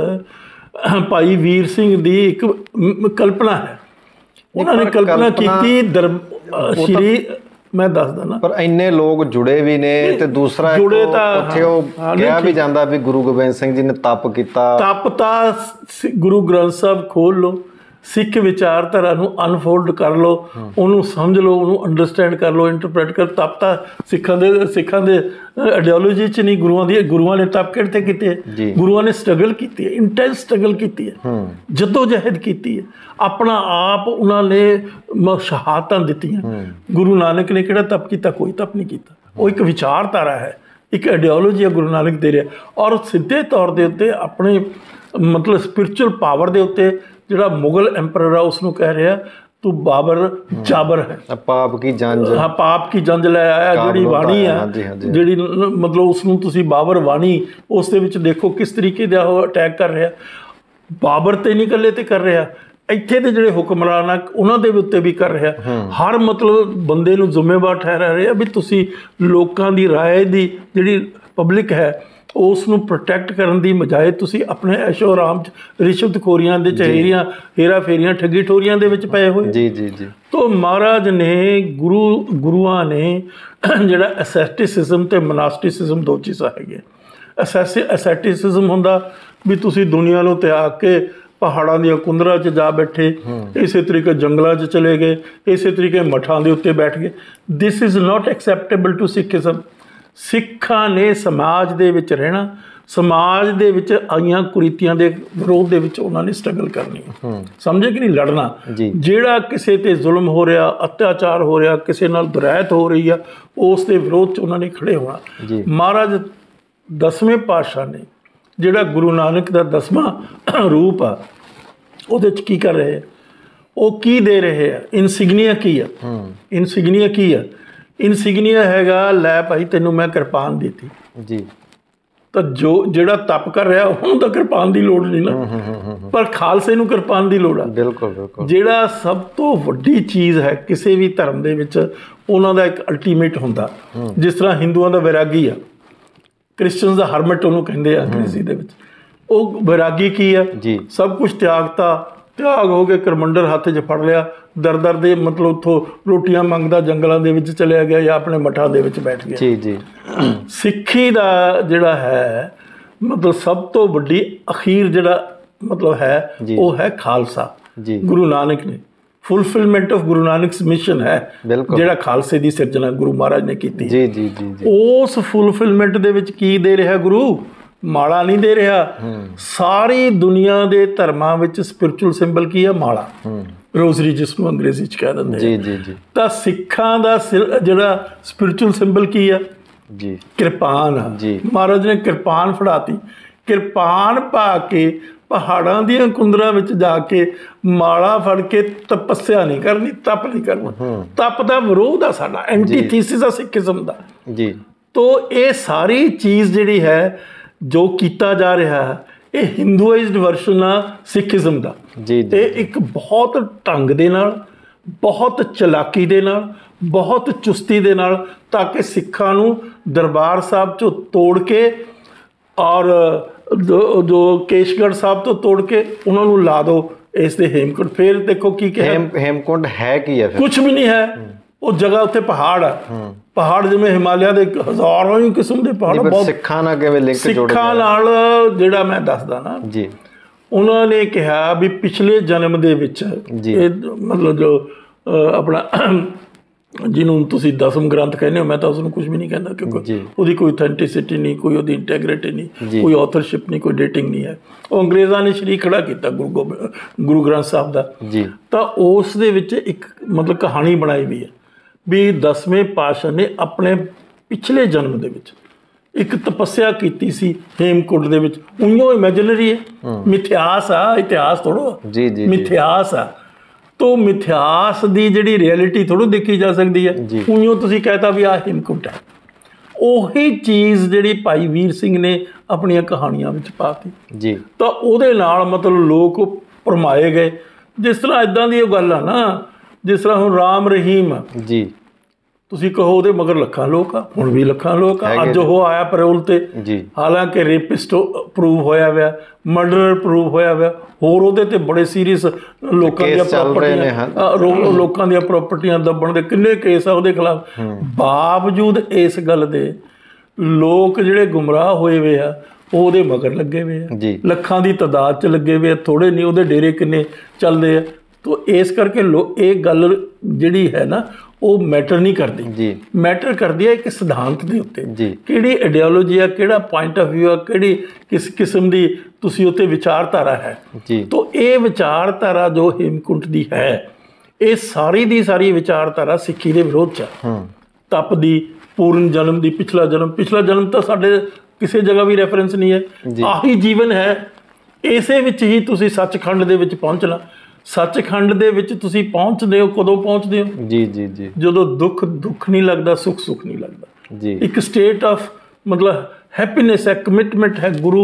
ਭਾਈ ਵੀਰ ਸਿੰਘ ਦੀ ਇੱਕ ਕਲਪਨਾ ਹੈ, ਉਹਨਾਂ ਨੇ ਕਲਪਨਾ ਕੀਤੀ ਦਰ ਸ਼੍ਰੀ ਮੈਂ ਦੱਸਦਾ ਨਾ। ਪਰ ਇੰਨੇ ਲੋਕ ਜੁੜੇ ਵੀ ਨੇ, ਤੇ ਦੂਸਰਾ ਜੁੜੇ ਤਾਂ ਉੱਥੇ ਉਹ ਕਿਹਾ ਵੀ ਜਾਂਦਾ ਵੀ ਗੁਰੂ ਗੋਬਿੰਦ ਸਿੰਘ ਜੀ ਨੇ ਤਪ ਕੀਤਾ। ਤਪ ਤਾਂ ਗੁਰੂ ਗ੍ਰੰਥ ਸਾਹਿਬ ਖੋਲ ਲਓ, ਸਿੱਖ ਵਿਚਾਰਧਾਰਾ ਨੂੰ ਅਨਫੋਲਡ ਕਰ ਲਓ, ਉਹਨੂੰ ਸਮਝ ਲਓ, ਉਹਨੂੰ ਅੰਡਰਸਟੈਂਡ ਕਰ ਲਓ, ਇੰਟਰਪ੍ਰੈਟ ਕਰ। ਤਪ ਤਾਂ ਸਿੱਖਾਂ ਦੇ ਸਿੱਖਾਂ ਦੇ ਆਈਡੀਓਲੋਜੀ 'ਚ ਨਹੀਂ, ਗੁਰੂਆਂ ਦੀ ਗੁਰੂਆਂ ਨੇ ਤਪ ਕਿਹੜੇ ਕੀਤੇ, ਗੁਰੂਆਂ ਨੇ ਸਟਰਗਲ ਕੀਤੀ ਹੈ, ਇੰਟੈਂਸ ਸਟਰਗਲ ਕੀਤੀ ਹੈ, ਜੱਦੋ ਜਹਿਦ ਕੀਤੀ ਹੈ, ਆਪਣਾ ਆਪ ਉਹਨਾਂ ਨੇ ਸ਼ਹਾਦਤਾਂ ਦਿੱਤੀਆਂ। ਗੁਰੂ ਨਾਨਕ ਨੇ ਕਿਹੜਾ ਤਪ ਕੀਤਾ? ਕੋਈ ਤਪ ਨਹੀਂ ਕੀਤਾ। ਉਹ ਇੱਕ ਵਿਚਾਰਧਾਰਾ ਹੈ, ਇੱਕ ਆਈਡੀਓਲੋਜੀ ਹੈ ਗੁਰੂ ਨਾਨਕ ਦੇ ਰਿਹਾ, ਔਰ ਸਿੱਧੇ ਤੌਰ ਦੇ ਉੱਤੇ ਆਪਣੇ ਮਤਲਬ ਸਪਿਰਚੁਅਲ ਪਾਵਰ ਦੇ ਉੱਤੇ ਜਿਹੜਾ ਮੁਗਲ ਐਂਪਰਰ ਆ ਉਸ ਨੂੰ ਕਹਿ ਰਿਹਾ ਤੂੰ ਬਾਬਰ ਜਾਬਰ ਹੈ, ਪਾਪ ਕੀ ਜੰਜ, ਹਾਂ ਪਾਪ ਕੀ ਜੰਜ ਲੈ ਆਇਆ। ਜਿਹੜੀ ਬਾਣੀ ਆ, ਜਿਹੜੀ ਮਤਲਬ ਉਸ ਨੂੰ ਤੁਸੀਂ ਬਾਬਰ ਬਾਣੀ, ਉਸ ਦੇ ਵਿੱਚ ਦੇਖੋ ਕਿਸ ਤਰੀਕੇ ਦਾ ਉਹ ਅਟੈਕ ਕਰ ਰਿਹਾ। ਬਾਬਰ ਤੇ ਨਹੀਂ ਇਕੱਲੇ ਤੇ ਕਰ ਰਿਹਾ, ਇੱਥੇ ਦੇ ਜਿਹੜੇ ਹੁਕਮਰਾਨ ਆ ਉਹਨਾਂ ਦੇ ਉੱਤੇ ਵੀ ਕਰ ਰਿਹਾ, ਹਰ ਮਤਲਬ ਬੰਦੇ ਨੂੰ ਜ਼ਿੰਮੇਵਾਰ ਠਹਿਰਾ ਰਿਹਾ ਵੀ ਤੁਸੀਂ ਲੋਕਾਂ ਦੀ ਰਾਏ ਦੀ ਜਿਹੜੀ ਪਬਲਿਕ ਹੈ ਉਸ ਨੂੰ ਪ੍ਰੋਟੈਕਟ ਕਰਨ ਦੀ ਬਜਾਏ ਤੁਸੀਂ ਆਪਣੇ ਐਸ਼ੋ ਆਰਾਮ 'ਚ ਰਿਸ਼ਵਤਖੋਰੀਆਂ ਦੇ ਚਹੇਰੀਆਂ ਹੇਰਾ ਫੇਰੀਆਂ ਠੱਗੀ ਠੋਰੀਆਂ ਦੇ ਵਿੱਚ ਪਏ ਹੋਏ। ਜੀ ਜੀ ਜੀ ਤੋ ਮਹਾਰਾਜ ਨੇ ਗੁਰੂ ਗੁਰੂਆਂ ਨੇ ਜਿਹੜਾ ਅਸੈਟਿਸਿਜ਼ਮ ਤੇ ਮਨਾਸਟਿਸਿਜ਼ਮ ਦੋ ਚੀਜ਼ਾਂ ਹੈਗੀਆਂ। ਅਸੈਸੀ ਅਸੈਟਿਸਿਜ਼ਮ ਹੁੰਦਾ ਵੀ ਤੁਸੀਂ ਦੁਨੀਆ ਨੂੰ ਤਿਆਗ ਕੇ ਪਹਾੜਾਂ ਦੀਆਂ ਕੁੰਦਰਾਂ 'ਚ ਜਾ ਬੈਠੇ, ਇਸੇ ਤਰੀਕੇ ਜੰਗਲਾਂ 'ਚ ਚਲੇ ਗਏ, ਇਸੇ ਤਰੀਕੇ ਮਠਾਂ ਦੇ ਉੱਤੇ ਬੈਠ ਗਏ। This is not acceptable to Sikhism. ਸਿੱਖਾਂ ਨੇ ਸਮਾਜ ਦੇ ਵਿੱਚ ਰਹਿਣਾ, ਸਮਾਜ ਦੇ ਵਿੱਚ ਆਈਆਂ ਕੁਰੀਤੀਆਂ ਦੇ ਵਿਰੋਧ ਦੇ ਵਿੱਚ ਉਹਨਾਂ ਨੇ ਸਟਰਗਲ ਕਰਨੀ, ਸਮਝੇ ਕਿ ਨਹੀਂ, ਲੜਨਾ। ਜਿਹੜਾ ਕਿਸੇ ਤੇ ਜ਼ੁਲਮ ਹੋ ਰਿਹਾ, ਅਤਿਆਚਾਰ ਹੋ ਰਿਹਾ, ਕਿਸੇ ਨਾਲ ਦੁਰੈਤ ਹੋ ਰਹੀ ਆ, ਉਸ ਦੇ ਵਿਰੋਧ 'ਚ ਉਹਨਾਂ ਨੇ ਖੜੇ ਹੋਣਾ। ਮਹਾਰਾਜ ਦਸਵੇਂ ਪਾਤਸ਼ਾਹ ਨੇ ਜਿਹੜਾ ਗੁਰੂ ਨਾਨਕ ਦਾ ਦਸਵਾਂ ਰੂਪ ਆ ਉਹਦੇ 'ਚ ਕੀ ਕਰ ਰਹੇ ਆ, ਉਹ ਕੀ ਦੇ ਰਹੇ ਆ, ਇਨਸਿਗਨੀਆ ਕੀ ਆ, ਇਨਸਿਗਨੀਆ ਕੀ ਆ, ਇਨਸਿਗਨੀਆ ਹੈਗਾ ਲੈ ਭਾਈ ਤੈਨੂੰ ਮੈਂ ਕਿਰਪਾਨ ਦਿੱਤੀ ਜੀ। ਤਾਂ ਜੋ ਜਿਹੜਾ ਤਪ ਕਰ ਰਿਹਾ ਉਹਨੂੰ ਤਾਂ ਕਿਰਪਾਨ ਦੀ ਲੋੜ ਨਹੀਂ ਨਾ, ਪਰ ਖਾਲਸੇ ਨੂੰ ਕਿਰਪਾਨ ਦੀ ਲੋੜ ਆ। ਬਿਲਕੁਲ ਬਿਲਕੁਲ। ਜਿਹੜਾ ਸਭ ਤੋਂ ਵੱਡੀ ਚੀਜ਼ ਹੈ ਕਿਸੇ ਵੀ ਧਰਮ ਦੇ ਵਿੱਚ, ਉਹਨਾਂ ਦਾ ਇੱਕ ਅਲਟੀਮੇਟ ਹੁੰਦਾ। ਜਿਸ ਤਰ੍ਹਾਂ ਹਿੰਦੂਆਂ ਦਾ ਵੈਰਾਗੀ ਆ, ਕ੍ਰਿਸਚਨਸ ਦਾ ਹਰਮਿਟ ਉਹਨੂੰ ਕਹਿੰਦੇ ਆ ਅੰਗਰੇਜ਼ੀ ਦੇ ਵਿੱਚ। ਉਹ ਵੈਰਾਗੀ ਕੀ ਆ, ਸਭ ਕੁਝ ਤਿਆਗਤਾ, ਤਿਆਗ ਹੋ ਕੇ ਕਰਮੰਡਲ ਹੱਥ 'ਚ ਫੜ ਲਿਆ, ਦਰ ਦਰ ਦੇ ਮਤਲਬ ਉੱਥੋਂ ਰੋਟੀਆਂ ਮੰਗਦਾ ਜੰਗਲਾਂ ਦੇ ਵਿੱਚ ਚਲਿਆ ਗਿਆ ਜਾਂ ਆਪਣੇ ਮਠਾਂ ਦੇ ਵਿੱਚ ਬੈਠ ਗਿਆ। ਜੀ ਜੀ ਸਿੱਖੀ ਦਾ ਜਿਹੜਾ ਹੈ ਮਤਲਬ ਸਭ ਤੋਂ ਵੱਡੀ ਅਖੀਰ ਜਿਹੜਾ ਮਤਲਬ ਹੈ ਉਹ ਹੈ ਖਾਲਸਾ। ਗੁਰੂ ਨਾਨਕ ਨੇ fulfilment of Guru Nanak's mission ਹੈ ਜਿਹੜਾ ਖਾਲਸੇ ਦੀ ਸਿਰਜਣਾ ਗੁਰੂ ਮਹਾਰਾਜ ਨੇ ਕੀਤੀ। ਜੀ ਜੀ ਜੀ ਉਸ ਫੁਲਫਿਲਮੈਂਟ ਦੇ ਵਿੱਚ ਕੀ ਦੇ ਰਿਹਾ ਗੁਰੂ? ਮਾਲਾ ਨਹੀਂ ਦੇ ਰਿਹਾ। ਸਾਰੀ ਦੁਨੀਆ ਦੇ ਧਰਮਾਂ ਵਿੱਚ ਸਪਿਰਚੁਅਲ ਸਿੰਬਲ ਕੀ ਹੈ? ਮਾਲਾ, ਰੋਜ਼ਰੀ, ਜਿਸ ਨੂੰ ਅੰਗਰੇਜ਼ੀ 'ਚ ਕਹਿ ਦਿੰਦੇ ਜੀ ਜੀ ਜੀ। ਤਾਂ ਸਿੱਖਾਂ ਦਾ ਜਿਹੜਾ ਸਪਿਰਚੁਅਲ ਸਿੰਬਲ ਕੀ ਆ? ਜੀ ਕਿਰਪਾਨ ਆ। ਜੀ ਮਹਾਰਾਜ ਨੇ ਕਿਰਪਾਨ ਫੜਾਤੀ। ਕਿਰਪਾਨ ਪਾ ਕੇ ਪਹਾੜਾਂ ਦੀਆਂ ਕੁੰਦਰਾਂ ਵਿੱਚ ਜਾ ਕੇ ਮਾਲਾ ਫੜ ਕੇ ਤਪੱਸਿਆ ਨਹੀਂ ਕਰਨੀ, ਤਪ ਨਹੀਂ ਕਰਨਾ। ਤਪ ਦਾ ਵਿਰੋਧ ਆ ਸਾਡਾ, ਐਂਟੀਥੀਸਿਸ ਆ ਸਿੱਖੀਜ਼ਮ ਦਾ। ਜੀ ਤੋ ਇਹ ਸਾਰੀ ਚੀਜ਼ ਜਿਹੜੀ ਹੈ ਜੋ ਕੀਤਾ ਜਾ ਰਿਹਾ ਹੈ ਇਹ ਹਿੰਦੂਆਈਜ਼ਡ ਵਰਸ਼ਨ ਆ ਸਿੱਖੀਜ਼ਮ ਦਾ। ਜੀ ਇਹ ਇੱਕ ਬਹੁਤ ਢੰਗ ਦੇ ਨਾਲ, ਬਹੁਤ ਚਲਾਕੀ ਦੇ ਨਾਲ, ਬਹੁਤ ਚੁਸਤੀ ਦੇ ਨਾਲ, ਤਾਂ ਕਿ ਸਿੱਖਾਂ ਨੂੰ ਦਰਬਾਰ ਸਾਹਿਬ 'ਚੋਂ ਤੋੜ ਕੇ ਔਰ ਜੋ ਕੇਸ਼ਗੜ੍ਹ ਸਾਹਿਬ ਤੋਂ ਤੋੜ ਕੇ ਉਹਨਾਂ ਨੂੰ ਲਾ ਦਿਓ ਇਸ ਦੇ ਹੇਮਕੁੰਟ। ਫਿਰ ਦੇਖੋ ਕੀ ਕਿਹਾ, ਹੇਮਕੁੰਟ ਹੈ ਕੀ ਹੈ? ਕੁਛ ਵੀ ਨਹੀਂ ਹੈ। ਉਹ ਜਗ੍ਹਾ ਉੱਤੇ ਪਹਾੜ ਆ, ਪਹਾੜ ਜਿਵੇਂ ਹਿਮਾਲਿਆ ਦੇ ਹਜ਼ਾਰਾਂ ਹੀ ਕਿਸਮ ਦੇ ਪਹਾੜ। ਬਹੁਤ ਸਿੱਖਾਂ ਨਾਲ ਕਿਵੇਂ ਲਿੰਕ ਜੋੜਿਆ? ਸਿੱਖਾਂ ਨਾਲ ਜਿਹੜਾ ਮੈਂ ਦੱਸਦਾ ਨਾ ਜੀ, ਉਹਨਾਂ ਨੇ ਕਿਹਾ ਵੀ ਪਿਛਲੇ ਜਨਮ ਦੇ ਵਿੱਚ ਇਹ ਮਤਲਬ ਜੋ ਆਪਣਾ ਜਿਹਨੂੰ ਤੁਸੀਂ ਦਸਮ ਗ੍ਰੰਥ ਕਹਿੰਦੇ ਹੋ, ਮੈਂ ਤਾਂ ਉਸਨੂੰ ਕੁਝ ਵੀ ਨਹੀਂ ਕਹਿੰਦਾ ਕਿਉਂਕਿ ਉਹਦੀ ਕੋਈ ਅਥੈਂਟਿਸਿਟੀ ਨਹੀਂ, ਕੋਈ ਉਹਦੀ ਇੰਟੈਗ੍ਰਿਟੀ ਨਹੀਂ, ਕੋਈ ਆਥਰਸ਼ਿਪ ਨਹੀਂ, ਕੋਈ ਡੇਟਿੰਗ ਨਹੀਂ ਹੈ। ਉਹ ਅੰਗਰੇਜ਼ਾਂ ਨੇ ਸ਼ਰੀਕ ਖੜਾ ਕੀਤਾ ਗੁਰੂ ਗੋਬਿੰਦ ਗੁਰੂ ਗ੍ਰੰਥ ਸਾਹਿਬ ਦਾ। ਤਾਂ ਉਸ ਦੇ ਵਿੱਚ ਇੱਕ ਮਤਲਬ ਕਹਾਣੀ ਬਣਾਈ ਵੀ ਹੈ ਵੀ ਦਸਵੇਂ ਪਾਤਸ਼ਾਹ ਨੇ ਆਪਣੇ ਪਿਛਲੇ ਜਨਮ ਦੇ ਵਿੱਚ ਇੱਕ ਤਪੱਸਿਆ ਕੀਤੀ ਸੀ ਹੇਮਕੁੰਟ ਦੇ ਵਿੱਚ। ਉਈਓ ਇਮੈਜਨਰੀ ਹੈ, ਮਿਥਿਆਸ ਆ, ਇਤਿਹਾਸ ਥੋੜੋ, ਮਿਥਿਆਸ ਆ। ਤੋ ਮਿਥਿਆਸ ਦੀ ਜਿਹੜੀ ਰਿਐਲਿਟੀ ਥੋੜ੍ਹੀ ਦੇਖੀ ਜਾ ਸਕਦੀ ਹੈ। ਉਈਓ ਤੁਸੀਂ ਕਹਿਤਾ ਵੀ ਆਹ ਹੇਮਕੁੰਟ ਹੈ। ਉਹੀ ਚੀਜ਼ ਜਿਹੜੀ ਭਾਈ ਵੀਰ ਸਿੰਘ ਨੇ ਆਪਣੀਆਂ ਕਹਾਣੀਆਂ ਵਿੱਚ ਪਾਤੀ ਜੀ। ਤਾਂ ਉਹਦੇ ਨਾਲ ਮਤਲਬ ਲੋਕ ਭਰਮਾਏ ਗਏ। ਜਿਸ ਤਰ੍ਹਾਂ ਇੱਦਾਂ ਦੀ ਉਹ ਗੱਲ ਆ ਨਾ, ਜਿਸ ਤਰ੍ਹਾਂ ਹੁਣ ਰਾਮ ਰਹੀਮ ਜੀ, ਤੁਸੀਂ ਕਹੋ ਉਹਦੇ ਮਗਰ ਲੱਖਾਂ ਲੋਕ ਆ, ਹੁਣ ਵੀ ਲੱਖਾਂ ਲੋਕ ਆ। ਅੱਜ ਉਹ ਆਇਆ ਪੈਰੋਲ ਤੇ, ਹਾਲਾਂਕਿ ਰੇਪਿਸਟ ਪ੍ਰੂਵ ਹੋਇਆ ਹੋਇਆ, ਮਰਡਰਰ ਪ੍ਰੂਵ ਹੋਇਆ ਹੋਇਆ, ਹੋਰ ਉਹਦੇ ਤੇ ਬੜੇ ਸੀਰੀਅਸ ਲੋਕਾਂ ਦੀਆਂ ਪ੍ਰਾਪਰਟੀਆਂ ਲੋਕਾਂ ਦੀਆਂ ਪ੍ਰਾਪਰਟੀਆਂ ਦੱਬਣ ਦੇ ਕਿੰਨੇ ਕੇਸ ਆ ਉਹਦੇ ਖਿਲਾਫ। ਬਾਵਜੂਦ ਇਸ ਗੱਲ ਦੇ ਲੋਕ ਜਿਹੜੇ ਗੁੰਮਰਾਹ ਹੋਏ ਹੋਏ ਆ ਉਹ ਉਹਦੇ ਮਗਰ ਲੱਗੇ ਹੋਏ ਆ, ਲੱਖਾਂ ਦੀ ਤਾਦਾਦ 'ਚ ਲੱਗੇ ਹੋਏ ਆ, ਥੋੜ੍ਹੇ ਨਹੀਂ। ਉਹਦੇ ਡੇਰੇ ਕਿੰਨੇ ਚੱਲਦੇ ਆ। ਤੋ ਇਸ ਕਰਕੇ ਲੋ ਇਹ ਗੱਲ ਜਿਹੜੀ ਹੈ ਨਾ ਉਹ ਮੈਟਰ ਨਹੀਂ ਕਰਦੀ ਜੀ, ਮੈਟਰ ਕਰਦੀ ਹੈ ਇੱਕ ਸਿਧਾਂਤ ਦੇ ਉੱਤੇ। ਕਿਹੜੀ ਆਈਡੀਓਲੋਜੀ ਆ, ਕਿਹੜਾ ਪੁਆਇੰਟ ਆਫ ਵਿਊ ਆ, ਕਿਹੜੀ ਕਿਸ ਕਿਸਮ ਦੀ ਤੁਸੀਂ ਉੱਤੇ ਵਿਚਾਰਧਾਰਾ ਹੈ ਜੀ। ਤੋ ਇਹ ਵਿਚਾਰਧਾਰਾ ਜੋ ਹੇਮਕੁੰਟ ਦੀ ਹੈ, ਇਹ ਸਾਰੀ ਦੀ ਸਾਰੀ ਵਿਚਾਰਧਾਰਾ ਸਿੱਖੀ ਦੇ ਵਿਰੋਧ 'ਚ ਆ। ਤਪ ਦੀ, ਪੂਰਨ ਜਨਮ ਦੀ, ਪਿਛਲਾ ਜਨਮ ਪਿਛਲਾ ਜਨਮ ਤਾਂ ਸਾਡੇ ਕਿਸੇ ਜਗ੍ਹਾ ਵੀ ਰੈਫਰੈਂਸ ਨਹੀਂ ਹੈ। ਆਹੀ ਜੀਵਨ ਹੈ, ਇਸੇ ਵਿੱਚ ਹੀ ਤੁਸੀਂ ਸੱਚਖੰਡ ਦੇ ਵਿੱਚ ਪਹੁੰਚਣਾ। ਸੱਚਖੰਡ ਦੇ ਵਿੱਚ ਤੁਸੀਂ ਪਹੁੰਚਦੇ ਹੋ, ਕਦੋਂ ਪਹੁੰਚਦੇ ਹੋ? ਜੀ ਜੀ ਜੀ ਜਦੋਂ ਦੁੱਖ ਦੁੱਖ ਨਹੀਂ ਲੱਗਦਾ, ਸੁੱਖ ਸੁੱਖ ਨਹੀਂ ਲੱਗਦਾ ਜੀ। ਇੱਕ ਸਟੇਟ ਆਫ ਮਤਲਬ ਹੈਪੀਨੈਸ ਹੈ, ਕਮਿਟਮੈਂਟ ਹੈ ਗੁਰੂ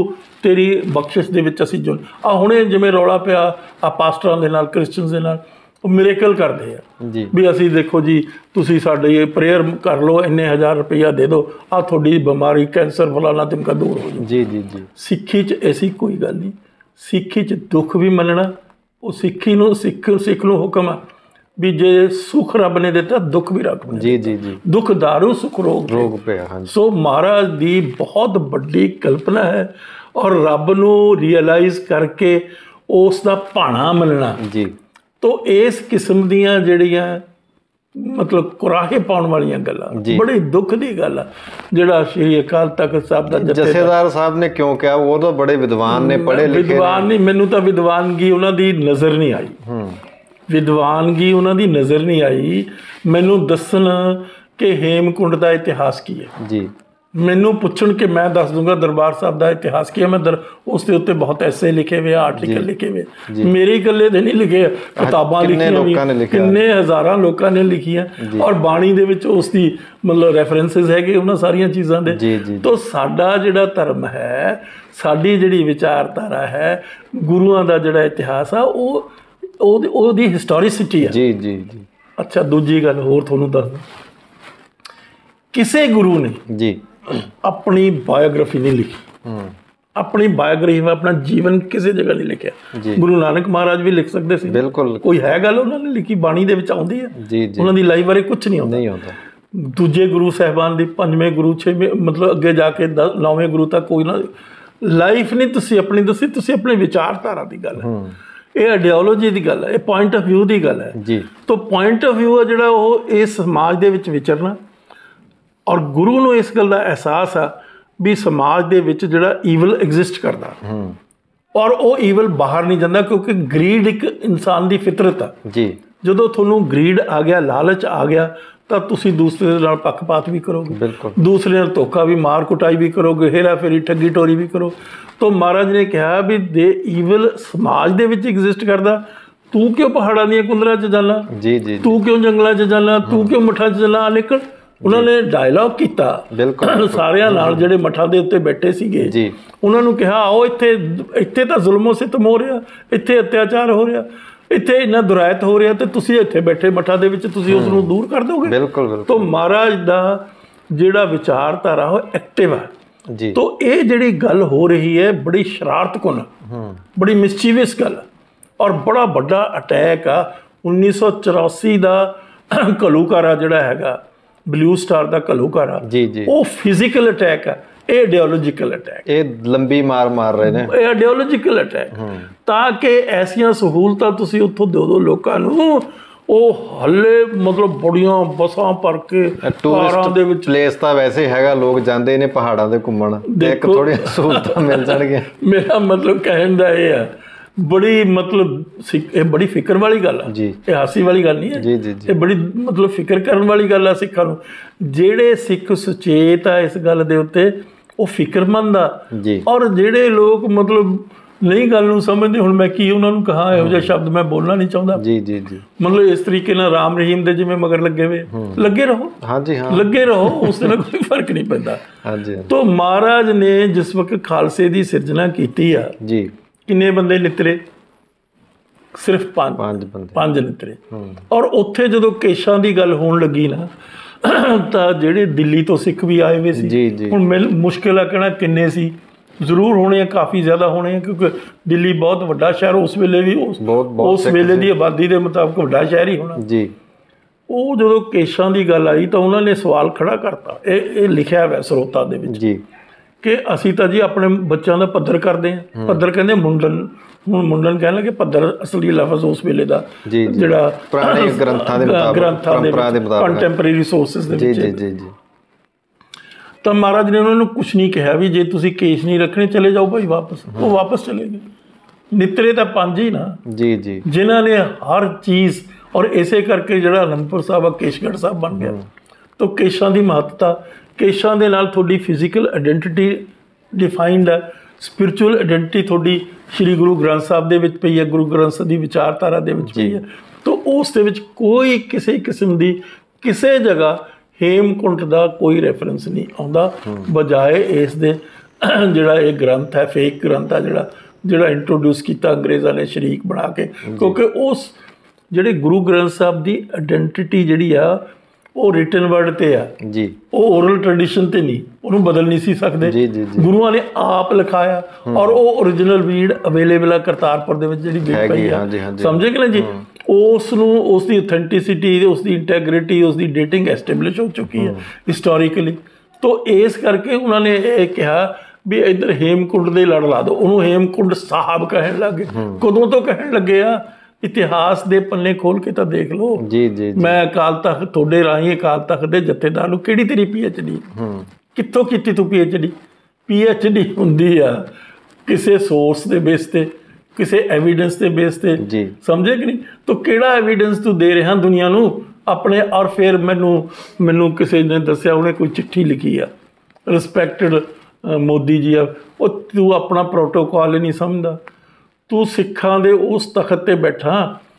ਤੇਰੀ ਬਖਸ਼ਿਸ਼ ਦੇ ਵਿੱਚ ਅਸੀਂ ਜੁੜ ਆ ਹੁਣੇ ਜਿਵੇਂ ਰੌਲਾ ਪਿਆ ਆ ਪਾਸਟਰਾਂ ਦੇ ਨਾਲ ਕ੍ਰਿਸਚਨਸ ਦੇ ਨਾਲ ਉਹ ਮਿਰੇਕਲ ਕਰਦੇ ਆ ਜੀ ਵੀ ਅਸੀਂ ਦੇਖੋ ਜੀ ਤੁਸੀਂ ਸਾਡੇ ਪ੍ਰੇਅਰ ਕਰ ਲਓ ਇੰਨੇ ਹਜ਼ਾਰ ਰੁਪਈਆ ਦੇ ਦਿਓ ਆ ਤੁਹਾਡੀ ਬਿਮਾਰੀ ਕੈਂਸਰ ਫਲਾਣਾ ਤਿਮਕਾ ਦੂਰ ਹੋ ਜਾਊ। ਜੀ ਜੀ ਜੀ ਸਿੱਖੀ 'ਚ ਐਸੀ ਕੋਈ ਗੱਲ ਨਹੀਂ। ਸਿੱਖੀ 'ਚ ਦੁੱਖ ਵੀ ਮੰਨਣਾ ਉਹ ਸਿੱਖੀ ਨੂੰ ਸਿੱਖ ਸਿੱਖ ਨੂੰ ਹੁਕਮ ਆ ਵੀ ਜੇ ਸੁੱਖ ਰੱਬ ਨੇ ਦਿੱਤਾ ਦੁੱਖ ਵੀ ਰੱਬ ਨੇ ਜੀ ਜੀ ਜੀ ਦੁੱਖ ਦਾਰੂ ਸੁੱਖ ਰੋਗ ਰੋਗ ਪਿਆ। ਹਾਂਜੀ ਸੋ ਮਹਾਰਾਜ ਦੀ ਬਹੁਤ ਵੱਡੀ ਕਲਪਨਾ ਹੈ ਔਰ ਰੱਬ ਨੂੰ ਰੀਅਲਾਈਜ਼ ਕਰਕੇ ਉਸ ਦਾ ਭਾਣਾ ਮੰਨਣਾ ਜੀ। ਤੋ ਇਸ ਕਿਸਮ ਦੀਆਂ ਜਿਹੜੀਆਂ ਮਤਲਬ ਕੁਰਾਹੇ ਪਾਉਣ ਵਾਲੀਆਂ ਗੱਲਾਂ ਬੜੀ ਦੁੱਖ ਦੀ ਗੱਲ ਆ ਜਿਹੜਾ ਸ਼੍ਰੀ ਅਕਾਲ ਤਖਤ ਸਾਹਿਬ ਦਾ ਜਥੇਦਾਰ ਸਾਹਿਬ ਨੇ ਕਿਉਂ ਕਿਹਾ ਉਹ ਤਾਂ ਬੜੇ ਵਿਦਵਾਨ ਨੇ ਪੜ੍ਹੇ ਲਿਖੇ ਵਿਦਵਾਨ ਨਹੀਂ ਮੈਨੂੰ ਤਾਂ ਵਿਦਵਾਨਗੀ ਉਹਨਾਂ ਦੀ ਨਜ਼ਰ ਨਹੀਂ ਆਈ ਹੂੰ ਵਿਦਵਾਨਗੀ ਉਹਨਾਂ ਦੀ ਨਜ਼ਰ ਨਹੀਂ ਆਈ। ਮੈਨੂੰ ਦੱਸਣ ਕਿ ਹੇਮਕੁੰਡ ਦਾ ਇਤਿਹਾਸ ਕੀ ਹੈ ਜੀ ਮੈਨੂੰ ਪੁੱਛਣ ਕਿ ਮੈਂ ਦੱਸ ਦੂੰਗਾ ਦਰਬਾਰ ਸਾਹਿਬ ਦਾ ਇਤਿਹਾਸ ਕੀ ਹੈ। ਮੈਂ ਦਰ ਉਸ ਦੇ ਉੱਤੇ ਬਹੁਤ ਐਸੇ ਲਿਖੇ ਹੋਏ ਆਰਟੀਕਲ ਲਿਖੇ ਹੋਏ ਮੇਰੇ ਇਕੱਲੇ ਦੇ ਨਹੀਂ ਲਿਖੇ ਕਿਤਾਬਾਂ ਲਿਖੀਆਂ ਵੀ ਕਿੰਨੇ ਹਜ਼ਾਰਾਂ ਲੋਕਾਂ ਨੇ ਲਿਖੀਆਂ ਔਰ ਬਾਣੀ ਦੇ ਵਿੱਚ ਉਸ ਦੀ ਮਤਲਬ ਰੈਫਰੈਂਸਿਸ ਹੈਗੇ ਉਹਨਾਂ ਸਾਰੀਆਂ ਚੀਜ਼ਾਂ ਦੇ। ਤਾਂ ਸਾਡਾ ਜਿਹੜਾ ਧਰਮ ਹੈ ਸਾਡੀ ਜਿਹੜੀ ਵਿਚਾਰਧਾਰਾ ਹੈ ਗੁਰੂਆਂ ਦਾ ਜਿਹੜਾ ਇਤਿਹਾਸ ਆ ਉਹ ਉਹਦੀ ਉਹਦੀ ਹਿਸਟੋਰੀਸਿਟੀ ਹੈ। ਜੀ ਜੀ ਜੀ ਅੱਛਾ ਦੂਜੀ ਗੱਲ ਹੋਰ ਤੁਹਾਨੂੰ ਦੱਸਦਾ ਕਿਸੇ ਗੁਰੂ ਨੇ ਜੀ ਆਪਣੀ ਬਾਇਓਗ੍ਰਾਫੀ ਨਹੀਂ ਲਿਖੀ ਹੂੰ ਆਪਣੀ ਬਾਇਓਗ੍ਰਾਫੀ ਵਿੱਚ ਆਪਣਾ ਜੀਵਨ ਕਿਸੇ ਜਗ੍ਹਾ ਨਹੀਂ ਲਿਖਿਆ। ਗੁਰੂ ਨਾਨਕ ਮਹਾਰਾਜ ਵੀ ਲਿਖ ਸਕਦੇ ਸੀ ਬਿਲਕੁਲ ਕੋਈ ਹੈ ਗੱਲ ਉਹਨਾਂ ਨੇ ਲਿਖੀ ਬਾਣੀ ਦੇ ਵਿੱਚ ਆਉਂਦੀ ਹੈ ਜੀ ਜੀ ਉਹਨਾਂ ਦੀ ਲਾਈਫ ਬਾਰੇ ਕੁਝ ਨਹੀਂ ਆਉਂਦਾ ਨਹੀਂ ਆਉਂਦਾ। ਦੂਜੇ ਗੁਰੂ ਸਾਹਿਬਾਨ ਦੀ ਪੰਜਵੇਂ ਗੁਰੂ ਛੇਵੇਂ ਮਤਲਬ ਅੱਗੇ ਜਾ ਕੇ ਨੌਵੇਂ ਗੁਰੂ ਤੱਕ ਕੋਈ ਨਾ ਲਾਈਫ ਨਹੀਂ ਤੁਸੀਂ ਆਪਣੀ ਦੱਸੀ ਤੁਸੀਂ ਆਪਣੇ ਵਿਚਾਰਧਾਰਾ ਦੀ ਗੱਲ ਹੈ ਇਹ ਆਈਡੀਓਲੋਜੀ ਦੀ ਗੱਲ ਹੈ ਇਹ ਪੁਆਇੰਟ ਆਫ ਵਿਊ ਦੀ ਗੱਲ ਹੈ ਜੀ। ਤਾਂ ਪੁਆਇੰਟ ਆਫ ਵਿਊ ਆ ਜਿਹੜਾ ਉਹ ਇਸ ਸਮਾਜ ਦੇ ਵਿੱਚ ਵਿਚਰਨਾ ਔਰ ਗੁਰੂ ਨੂੰ ਇਸ ਗੱਲ ਦਾ ਅਹਿਸਾਸ ਆ ਵੀ ਸਮਾਜ ਦੇ ਵਿੱਚ ਜਿਹੜਾ ਈਵਲ ਐਗਜ਼ਿਸਟ ਕਰਦਾ ਔਰ ਉਹ ਈਵਲ ਬਾਹਰ ਨਹੀਂ ਜਾਂਦਾ ਕਿਉਂਕਿ ਗਰੀਡ ਇੱਕ ਇਨਸਾਨ ਦੀ ਫਿਤਰਤ ਆ ਜੀ। ਜਦੋਂ ਤੁਹਾਨੂੰ ਗਰੀਡ ਆ ਗਿਆ ਲਾਲਚ ਆ ਗਿਆ ਤਾਂ ਤੁਸੀਂ ਦੂਸਰੇ ਦੇ ਨਾਲ ਪੱਖਪਾਤ ਵੀ ਕਰੋਗੇ ਦੂਸਰੇ ਨਾਲ ਧੋਖਾ ਵੀ ਮਾਰ ਕੁਟਾਈ ਵੀ ਕਰੋਗੇ ਹੇਰਾ ਫੇਰੀ ਠੱਗੀ ਟੋਰੀ ਵੀ ਕਰੋ। ਤਾਂ ਮਹਾਰਾਜ ਨੇ ਕਿਹਾ ਵੀ ਦੇ ਈਵਲ ਸਮਾਜ ਦੇ ਵਿੱਚ ਐਗਜ਼ਿਸਟ ਕਰਦਾ ਤੂੰ ਕਿਉਂ ਪਹਾੜਾਂ ਦੀਆਂ ਕੁੰਦਰਾਂ 'ਚ ਜਾਣਾ ਜੀ ਜੀ ਤੂੰ ਕਿਉਂ ਜੰਗਲਾਂ 'ਚ ਜਾਣਾ ਤੂੰ ਕਿਉਂ ਮੱਠਾਂ 'ਚ ਜਾਣਾ ਨਿਕਲ। ਉਹਨਾਂ ਨੇ ਡਾਇਲੌਗ ਕੀਤਾ ਸਾਰਿਆਂ ਨਾਲ ਜਿਹੜੇ ਮੱਠਾਂ ਦੇ ਉੱਤੇ ਬੈਠੇ ਸੀਗੇ ਜੀ ਉਹਨਾਂ ਨੂੰ ਕਿਹਾ ਆਓ ਇੱਥੇ ਇੱਥੇ ਤਾਂ ਜ਼ੁਲਮੋ ਸਿਤਮ ਹੋ ਰਿਹਾ ਇੱਥੇ ਅਤਿਆਚਾਰ ਹੋ ਰਿਹਾ ਇੱਥੇ ਇੰਨਾ ਦੁਰਾਇਤ ਹੋ ਰਿਹਾ ਤੇ ਤੁਸੀਂ ਇੱਥੇ ਬੈਠੇ ਮੱਠਾਂ ਦੇ ਵਿੱਚ ਤੁਸੀਂ ਉਸ ਨੂੰ ਦੂਰ ਕਰ ਦੋਗੇ। ਬਿਲਕੁਲ ਬਿਲਕੁਲ। ਤਾਂ ਮਹਾਰਾਜ ਦਾ ਜਿਹੜਾ ਵਿਚਾਰਧਾਰਾ ਉਹ ਐਕਟਿਵ ਹੈ ਜੀ। ਤਾਂ ਇਹ ਜਿਹੜੀ ਗੱਲ ਹੋ ਰਹੀ ਹੈ ਬੜੀ ਸ਼ਰਾਰਤਕੁਨ ਬੜੀ ਮਿਸਚੀਵਸ ਗੱਲ ਔਰ ਬੜਾ ਵੱਡਾ ਅਟੈਕ ਆ ਉੱਨੀ ਸੌ ਚੁਰਾਸੀ ਦਾ ਘੱਲੂਘਾਰਾ ਜਿਹੜਾ ਹੈਗਾ ਬਲੂ ਸਟਾਰ ਦਾ ਘੱਲੂਘਾਰਾ ਜੀ ਜੀ ਉਹ ਫਿਜ਼ੀਕਲ ਅਟੈਕ ਹੈ ਇਹ ਆਈਡੀਓਲੋਜੀਕਲ ਅਟੈਕ ਇਹ ਲੰਬੀ ਮਾਰ ਮਾਰ ਰਹੇ ਨੇ ਇਹ ਆਈਡੀਓਲੋਜੀਕਲ ਅਟੈਕ ਤਾਂ ਕਿ ਐਸੀਆਂ ਸਹੂਲਤਾਂ ਤੁਸੀਂ ਉੱਥੋਂ ਦੇ ਦਿਓ ਲੋਕਾਂ ਨੂੰ ਉਹ ਹੱਲੇ ਮਤਲਬ ਬੜੀਆਂ ਬੱਸਾਂ ਭਰ ਕੇ ਕਾਰਾਂ ਦੇ ਵਿੱਚ ਪਲੇਸ ਤਾਂ ਵੈਸੇ ਹੈਗਾ ਲੋਕ ਜਾਂਦੇ ਨੇ ਪਹਾੜਾਂ ਤੇ ਘੁੰਮਣ ਇੱਕ ਥੋੜ੍ਹੀਆਂ ਸਹੂਲਤਾਂ ਮਿਲ ਜਾਣਗੀਆਂ। ਮੇਰਾ ਮਤਲਬ ਕਹਿਣ ਦਾ ਇਹ ਆ ਬੜੀ ਮਤਲਬ ਇਹ ਬੜੀ ਫਿਕਰ ਵਾਲੀ ਗੱਲ ਆ ਜੀ ਇਹ ਹਾਸੀ ਵਾਲੀ ਗੱਲ ਨਹੀਂ ਹੈ ਜੀ ਜੀ ਇਹ ਬੜੀ ਮਤਲਬ ਫਿਕਰ ਕਰਨ ਵਾਲੀ ਗੱਲ ਆ ਸਿੱਖਾਂ ਨੂੰ ਜਿਹੜੇ ਸਿੱਖ ਸੁਚੇਤ ਆ ਇਸ ਗੱਲ ਦੇ ਉੱਤੇ ਉਹ ਫਿਕਰਮੰਦ ਆ ਜੀ ਔਰ ਜਿਹੜੇ ਲੋਕ ਮਤਲਬ ਨਹੀਂ ਗੱਲ ਨੂੰ ਸਮਝਦੇ ਹੁਣ ਮੈਂ ਕੀ ਉਹਨਾਂ ਨੂੰ ਕਹਾਂ ਇਹੋ ਜਿਹਾ ਸ਼ਬਦ ਮੈਂ ਬੋਲਣਾ ਨਹੀਂ ਚਾਹੁੰਦਾ ਜੀ ਜੀ ਜੀ ਮਤਲਬ ਇਸ ਤਰੀਕੇ ਨਾਲ ਰਾਮ ਰਹੀਮ ਦੇ ਜਿਵੇਂ ਮਗਰ ਲੱਗੇ ਹੋਏ ਲੱਗੇ ਰਹੋ ਹਾਂਜੀ ਹਾਂ ਲੱਗੇ ਰਹੋ ਉਸ ਨਾਲ ਕੋਈ ਫਰਕ ਨਹੀਂ ਪੈਂਦਾ ਹਾਂਜੀ। ਤਾਂ ਮਹਾਰਾਜ ਨੇ ਜਿਸ ਵਕਤ ਖਾਲਸੇ ਦੀ ਸਿਰਜਣਾ ਕੀਤੀ ਆ ਜੀ ਕਿੰਨੇ ਬੰਦੇ ਨਿਤਰੇ ਸਿਰਫ ਪੰਜ ਪੰਜ ਬੰਦੇ ਪੰਜ ਨਿਤਰੇ ਔਰ ਉੱਥੇ ਜਦੋਂ ਕੇਸ਼ਾਂ ਦੀ ਗੱਲ ਹੋਣ ਲੱਗੀ ਨਾ ਤਾਂ ਜਿਹੜੇ ਦਿੱਲੀ ਤੋਂ ਸਿੱਖ ਵੀ ਆਏ ਹੋਏ ਸੀ ਹੁਣ ਮੈਨੂੰ ਮੁਸ਼ਕਿਲ ਆ ਕਹਿਣਾ ਕਿੰਨੇ ਸੀ ਜ਼ਰੂਰ ਹੋਣੇ ਆ ਕਾਫੀ ਜ਼ਿਆਦਾ ਹੋਣੇ ਆ ਕਿਉਂਕਿ ਦਿੱਲੀ ਬਹੁਤ ਵੱਡਾ ਸ਼ਹਿਰ ਉਸ ਵੇਲੇ ਵੀ ਉਸ ਉਸ ਵੇਲੇ ਦੀ ਆਬਾਦੀ ਦੇ ਮੁਤਾਬਕ ਵੱਡਾ ਸ਼ਹਿਰ ਹੀ ਹੋਣਾ ਜੀ। ਉਹ ਜਦੋਂ ਕੇਸ਼ਾਂ ਦੀ ਗੱਲ ਆਈ ਤਾਂ ਉਹਨਾਂ ਨੇ ਸਵਾਲ ਖੜਾ ਕਰਤਾ ਇਹ ਇਹ ਲਿਖਿਆ ਹੋਇਆ ਸਰੋਤਾਂ ਦੇ ਵਿੱਚ ਜੀ ਕਿ ਅਸੀਂ ਤਾਂ ਜੀ ਆਪਣੇ ਬੱਚਿਆਂ ਦਾ ਪੱਧਰ ਕਰਦੇ ਹਾਂ ਪੱਧਰ ਕਹਿੰਦੇ ਮੁੰਡਨ ਹੁਣ ਮੁੰਡਨ ਕਹਿਣ ਲੱਗੇ ਪੱਧਰ ਅਸਲੀ ਲਫ਼ਜ਼ ਉਸ ਵੇਲੇ ਦਾ ਜਿਹੜਾ ਪੁਰਾਣੇ ਗ੍ਰੰਥਾਂ ਦੇ ਮੁਤਾਬਕ ਪਰੰਪਰਾ ਦੇ ਮੁਤਾਬਕ ਕੰਟੈਂਪਰੇਰੀ ਰਿਸੋਰਸਿਸ ਦੇ ਵਿੱਚ ਜੀ ਜੀ ਜੀ। ਤਾਂ ਮਹਾਰਾਜ ਨੇ ਉਹਨਾਂ ਨੂੰ ਕੁਛ ਨਹੀਂ ਕਿਹਾ ਵੀ ਜੇ ਤੁਸੀਂ ਕੇਸ ਨਹੀਂ ਰੱਖਣੇ ਚਲੇ ਜਾਓ ਭਾਈ ਵਾਪਸ ਉਹ ਵਾਪਸ ਚਲੇ ਗਏ। ਨਿਤਰੇ ਤਾਂ ਪੰਜ ਹੀ ਨਾ ਜੀ ਜੀ ਜਿਨ੍ਹਾਂ ਨੇ ਹਰ ਚੀਜ਼ ਔਰ ਇਸੇ ਕਰਕੇ ਜਿਹੜਾ ਅਨੰਦਪੁਰ ਸਾਹਿਬ ਆ ਕੇਸ਼ਗੜ੍ਹ ਸਾਹਿਬ ਬਣ ਗਿਆ। ਤਾਂ ਕੇਸ਼ਾਂ ਦੀ ਮਹੱਤਤਾ ਕੇਸ਼ਾਂ ਦੇ ਨਾਲ ਤੁਹਾਡੀ ਫਿਜ਼ੀਕਲ ਆਇਡੈਂਟੀਟੀ ਡਿਫਾਈਨਡ ਹੈ ਸਪਿਰਿਚੁਅਲ ਆਇਡੈਂਟੀਟੀ ਤੁਹਾਡੀ ਸ਼੍ਰੀ ਗੁਰੂ ਗ੍ਰੰਥ ਸਾਹਿਬ ਦੇ ਵਿੱਚ ਪਈ ਹੈ ਗੁਰੂ ਗ੍ਰੰਥ ਸਾਹਿਬ ਦੀ ਵਿਚਾਰਧਾਰਾ ਦੇ ਵਿੱਚ ਪਈ ਹੈ। ਤਾਂ ਉਸ ਦੇ ਵਿੱਚ ਕੋਈ ਕਿਸੇ ਕਿਸਮ ਦੀ ਕਿਸੇ ਜਗ੍ਹਾ ਹੇਮਕੁੰਟ ਦਾ ਕੋਈ ਰੈਫਰੈਂਸ ਨਹੀਂ ਆਉਂਦਾ ਬਜਾਏ ਇਸ ਦੇ ਜਿਹੜਾ ਇਹ ਗ੍ਰੰਥ ਹੈ, ਫੇਕ ਗ੍ਰੰਥ ਆ ਜਿਹੜਾ ਜਿਹੜਾ ਇੰਟਰੋਡਿਊਸ ਕੀਤਾ ਅੰਗਰੇਜ਼ਾਂ ਨੇ ਸ਼ਰੀਕ ਬਣਾ ਕੇ, ਕਿਉਂਕਿ ਉਸ ਜਿਹੜੇ ਗੁਰੂ ਗ੍ਰੰਥ ਸਾਹਿਬ ਦੀ ਆਇਡੈਂਟੀਟੀ ਜਿਹੜੀ ਆ ਉਹ ਰਿਟਨ ਵਰਡ ਤੇ ਆ ਜੀ, ਉਹ ਓਰਲ ਟ੍ਰੈਡੀਸ਼ਨ ਤੇ ਨਹੀਂ, ਉਹਨੂੰ ਬਦਲ ਨਹੀਂ ਸੀ ਸਕਦੇ। ਗੁਰੂਆਂ ਨੇ ਆਪ ਲਿਖਾਇਆ ਔਰ ਉਹ ਓਰੀਜਨਲ ਰੀਡ ਅਵੇਲੇਬਲ ਆ ਕਰਤਾਰਪੁਰ ਦੇ ਵਿੱਚ ਜਿਹੜੀ ਵਿਕ ਪਈ ਆ, ਸਮਝੇ ਕਿ ਨਾ ਜੀ। ਉਸ ਨੂੰ ਉਸ ਦੀ ਅਥੈਂਟਿਸਿਟੀ, ਉਸ ਦੀ ਇੰਟੈਗ੍ਰਿਟੀ, ਉਸ ਦੀ ਡੇਟਿੰਗ ਐਸਟੈਬਲਿਸ਼ ਹੋ ਚੁੱਕੀ ਹੈ ਹਿਸਟੋਰੀਕਲੀ। ਤੋ ਇਸ ਕਰਕੇ ਉਹਨਾਂ ਨੇ ਇਹ ਕਿਹਾ ਵੀ ਇੱਧਰ ਹੇਮਕੁੰਡ ਦੇ ਲੜ ਲਾ ਦਿਓ, ਉਹਨੂੰ ਹੇਮਕੁੰਡ ਸਾਹਿਬ ਕਹਿਣ ਲੱਗੇ। ਕਦੋਂ ਤੋਂ ਕਹਿਣ ਲੱਗੇ ਆ? ਇਤਿਹਾਸ ਦੇ ਪੰਨੇ ਖੋਲ ਕੇ ਤਾਂ ਦੇਖ ਲਓ ਜੀ ਜੀ। ਮੈਂ ਅਕਾਲ ਤਖਤ ਤੁਹਾਡੇ ਰਾਹੀਂ ਅਕਾਲ ਤਖਤ ਦੇ ਜਥੇਦਾਰ ਨੂੰ, ਕਿਹੜੀ ਤੇਰੀ ਪੀ ਐਚ ਡੀ, ਕਿੱਥੋਂ ਕੀਤੀ ਤੂੰ P H D? P H D ਹੁੰਦੀ ਆ ਕਿਸੇ ਸੋਰਸ ਦੇ ਬੇਸ ਤੇ, ਕਿਸੇ ਐਵੀਡੈਂਸ ਦੇ ਬੇਸ ਤੇ, ਸਮਝੇ ਕਿ ਨਹੀਂ। ਤੋ ਕਿਹੜਾ ਐਵੀਡੈਂਸ ਤੂੰ ਦੇ ਰਿਹਾ ਦੁਨੀਆ ਨੂੰ ਆਪਣੇ? ਔਰ ਫਿਰ ਮੈਨੂੰ ਮੈਨੂੰ ਕਿਸੇ ਨੇ ਦੱਸਿਆ ਉਹਨੇ ਕੋਈ ਚਿੱਠੀ ਲਿਖੀ ਆ, ਰਿਸਪੈਕਟਡ ਮੋਦੀ ਜੀ ਆ, ਉਹ ਤੂੰ ਆਪਣਾ ਪ੍ਰੋਟੋਕਾਲ ਹੀ ਨਹੀਂ ਸਮਝਦਾ। ਤੂੰ ਸਿੱਖਾਂ ਦੇ ਉਸ ਤਖਤ ਤੇ ਬੈਠਾ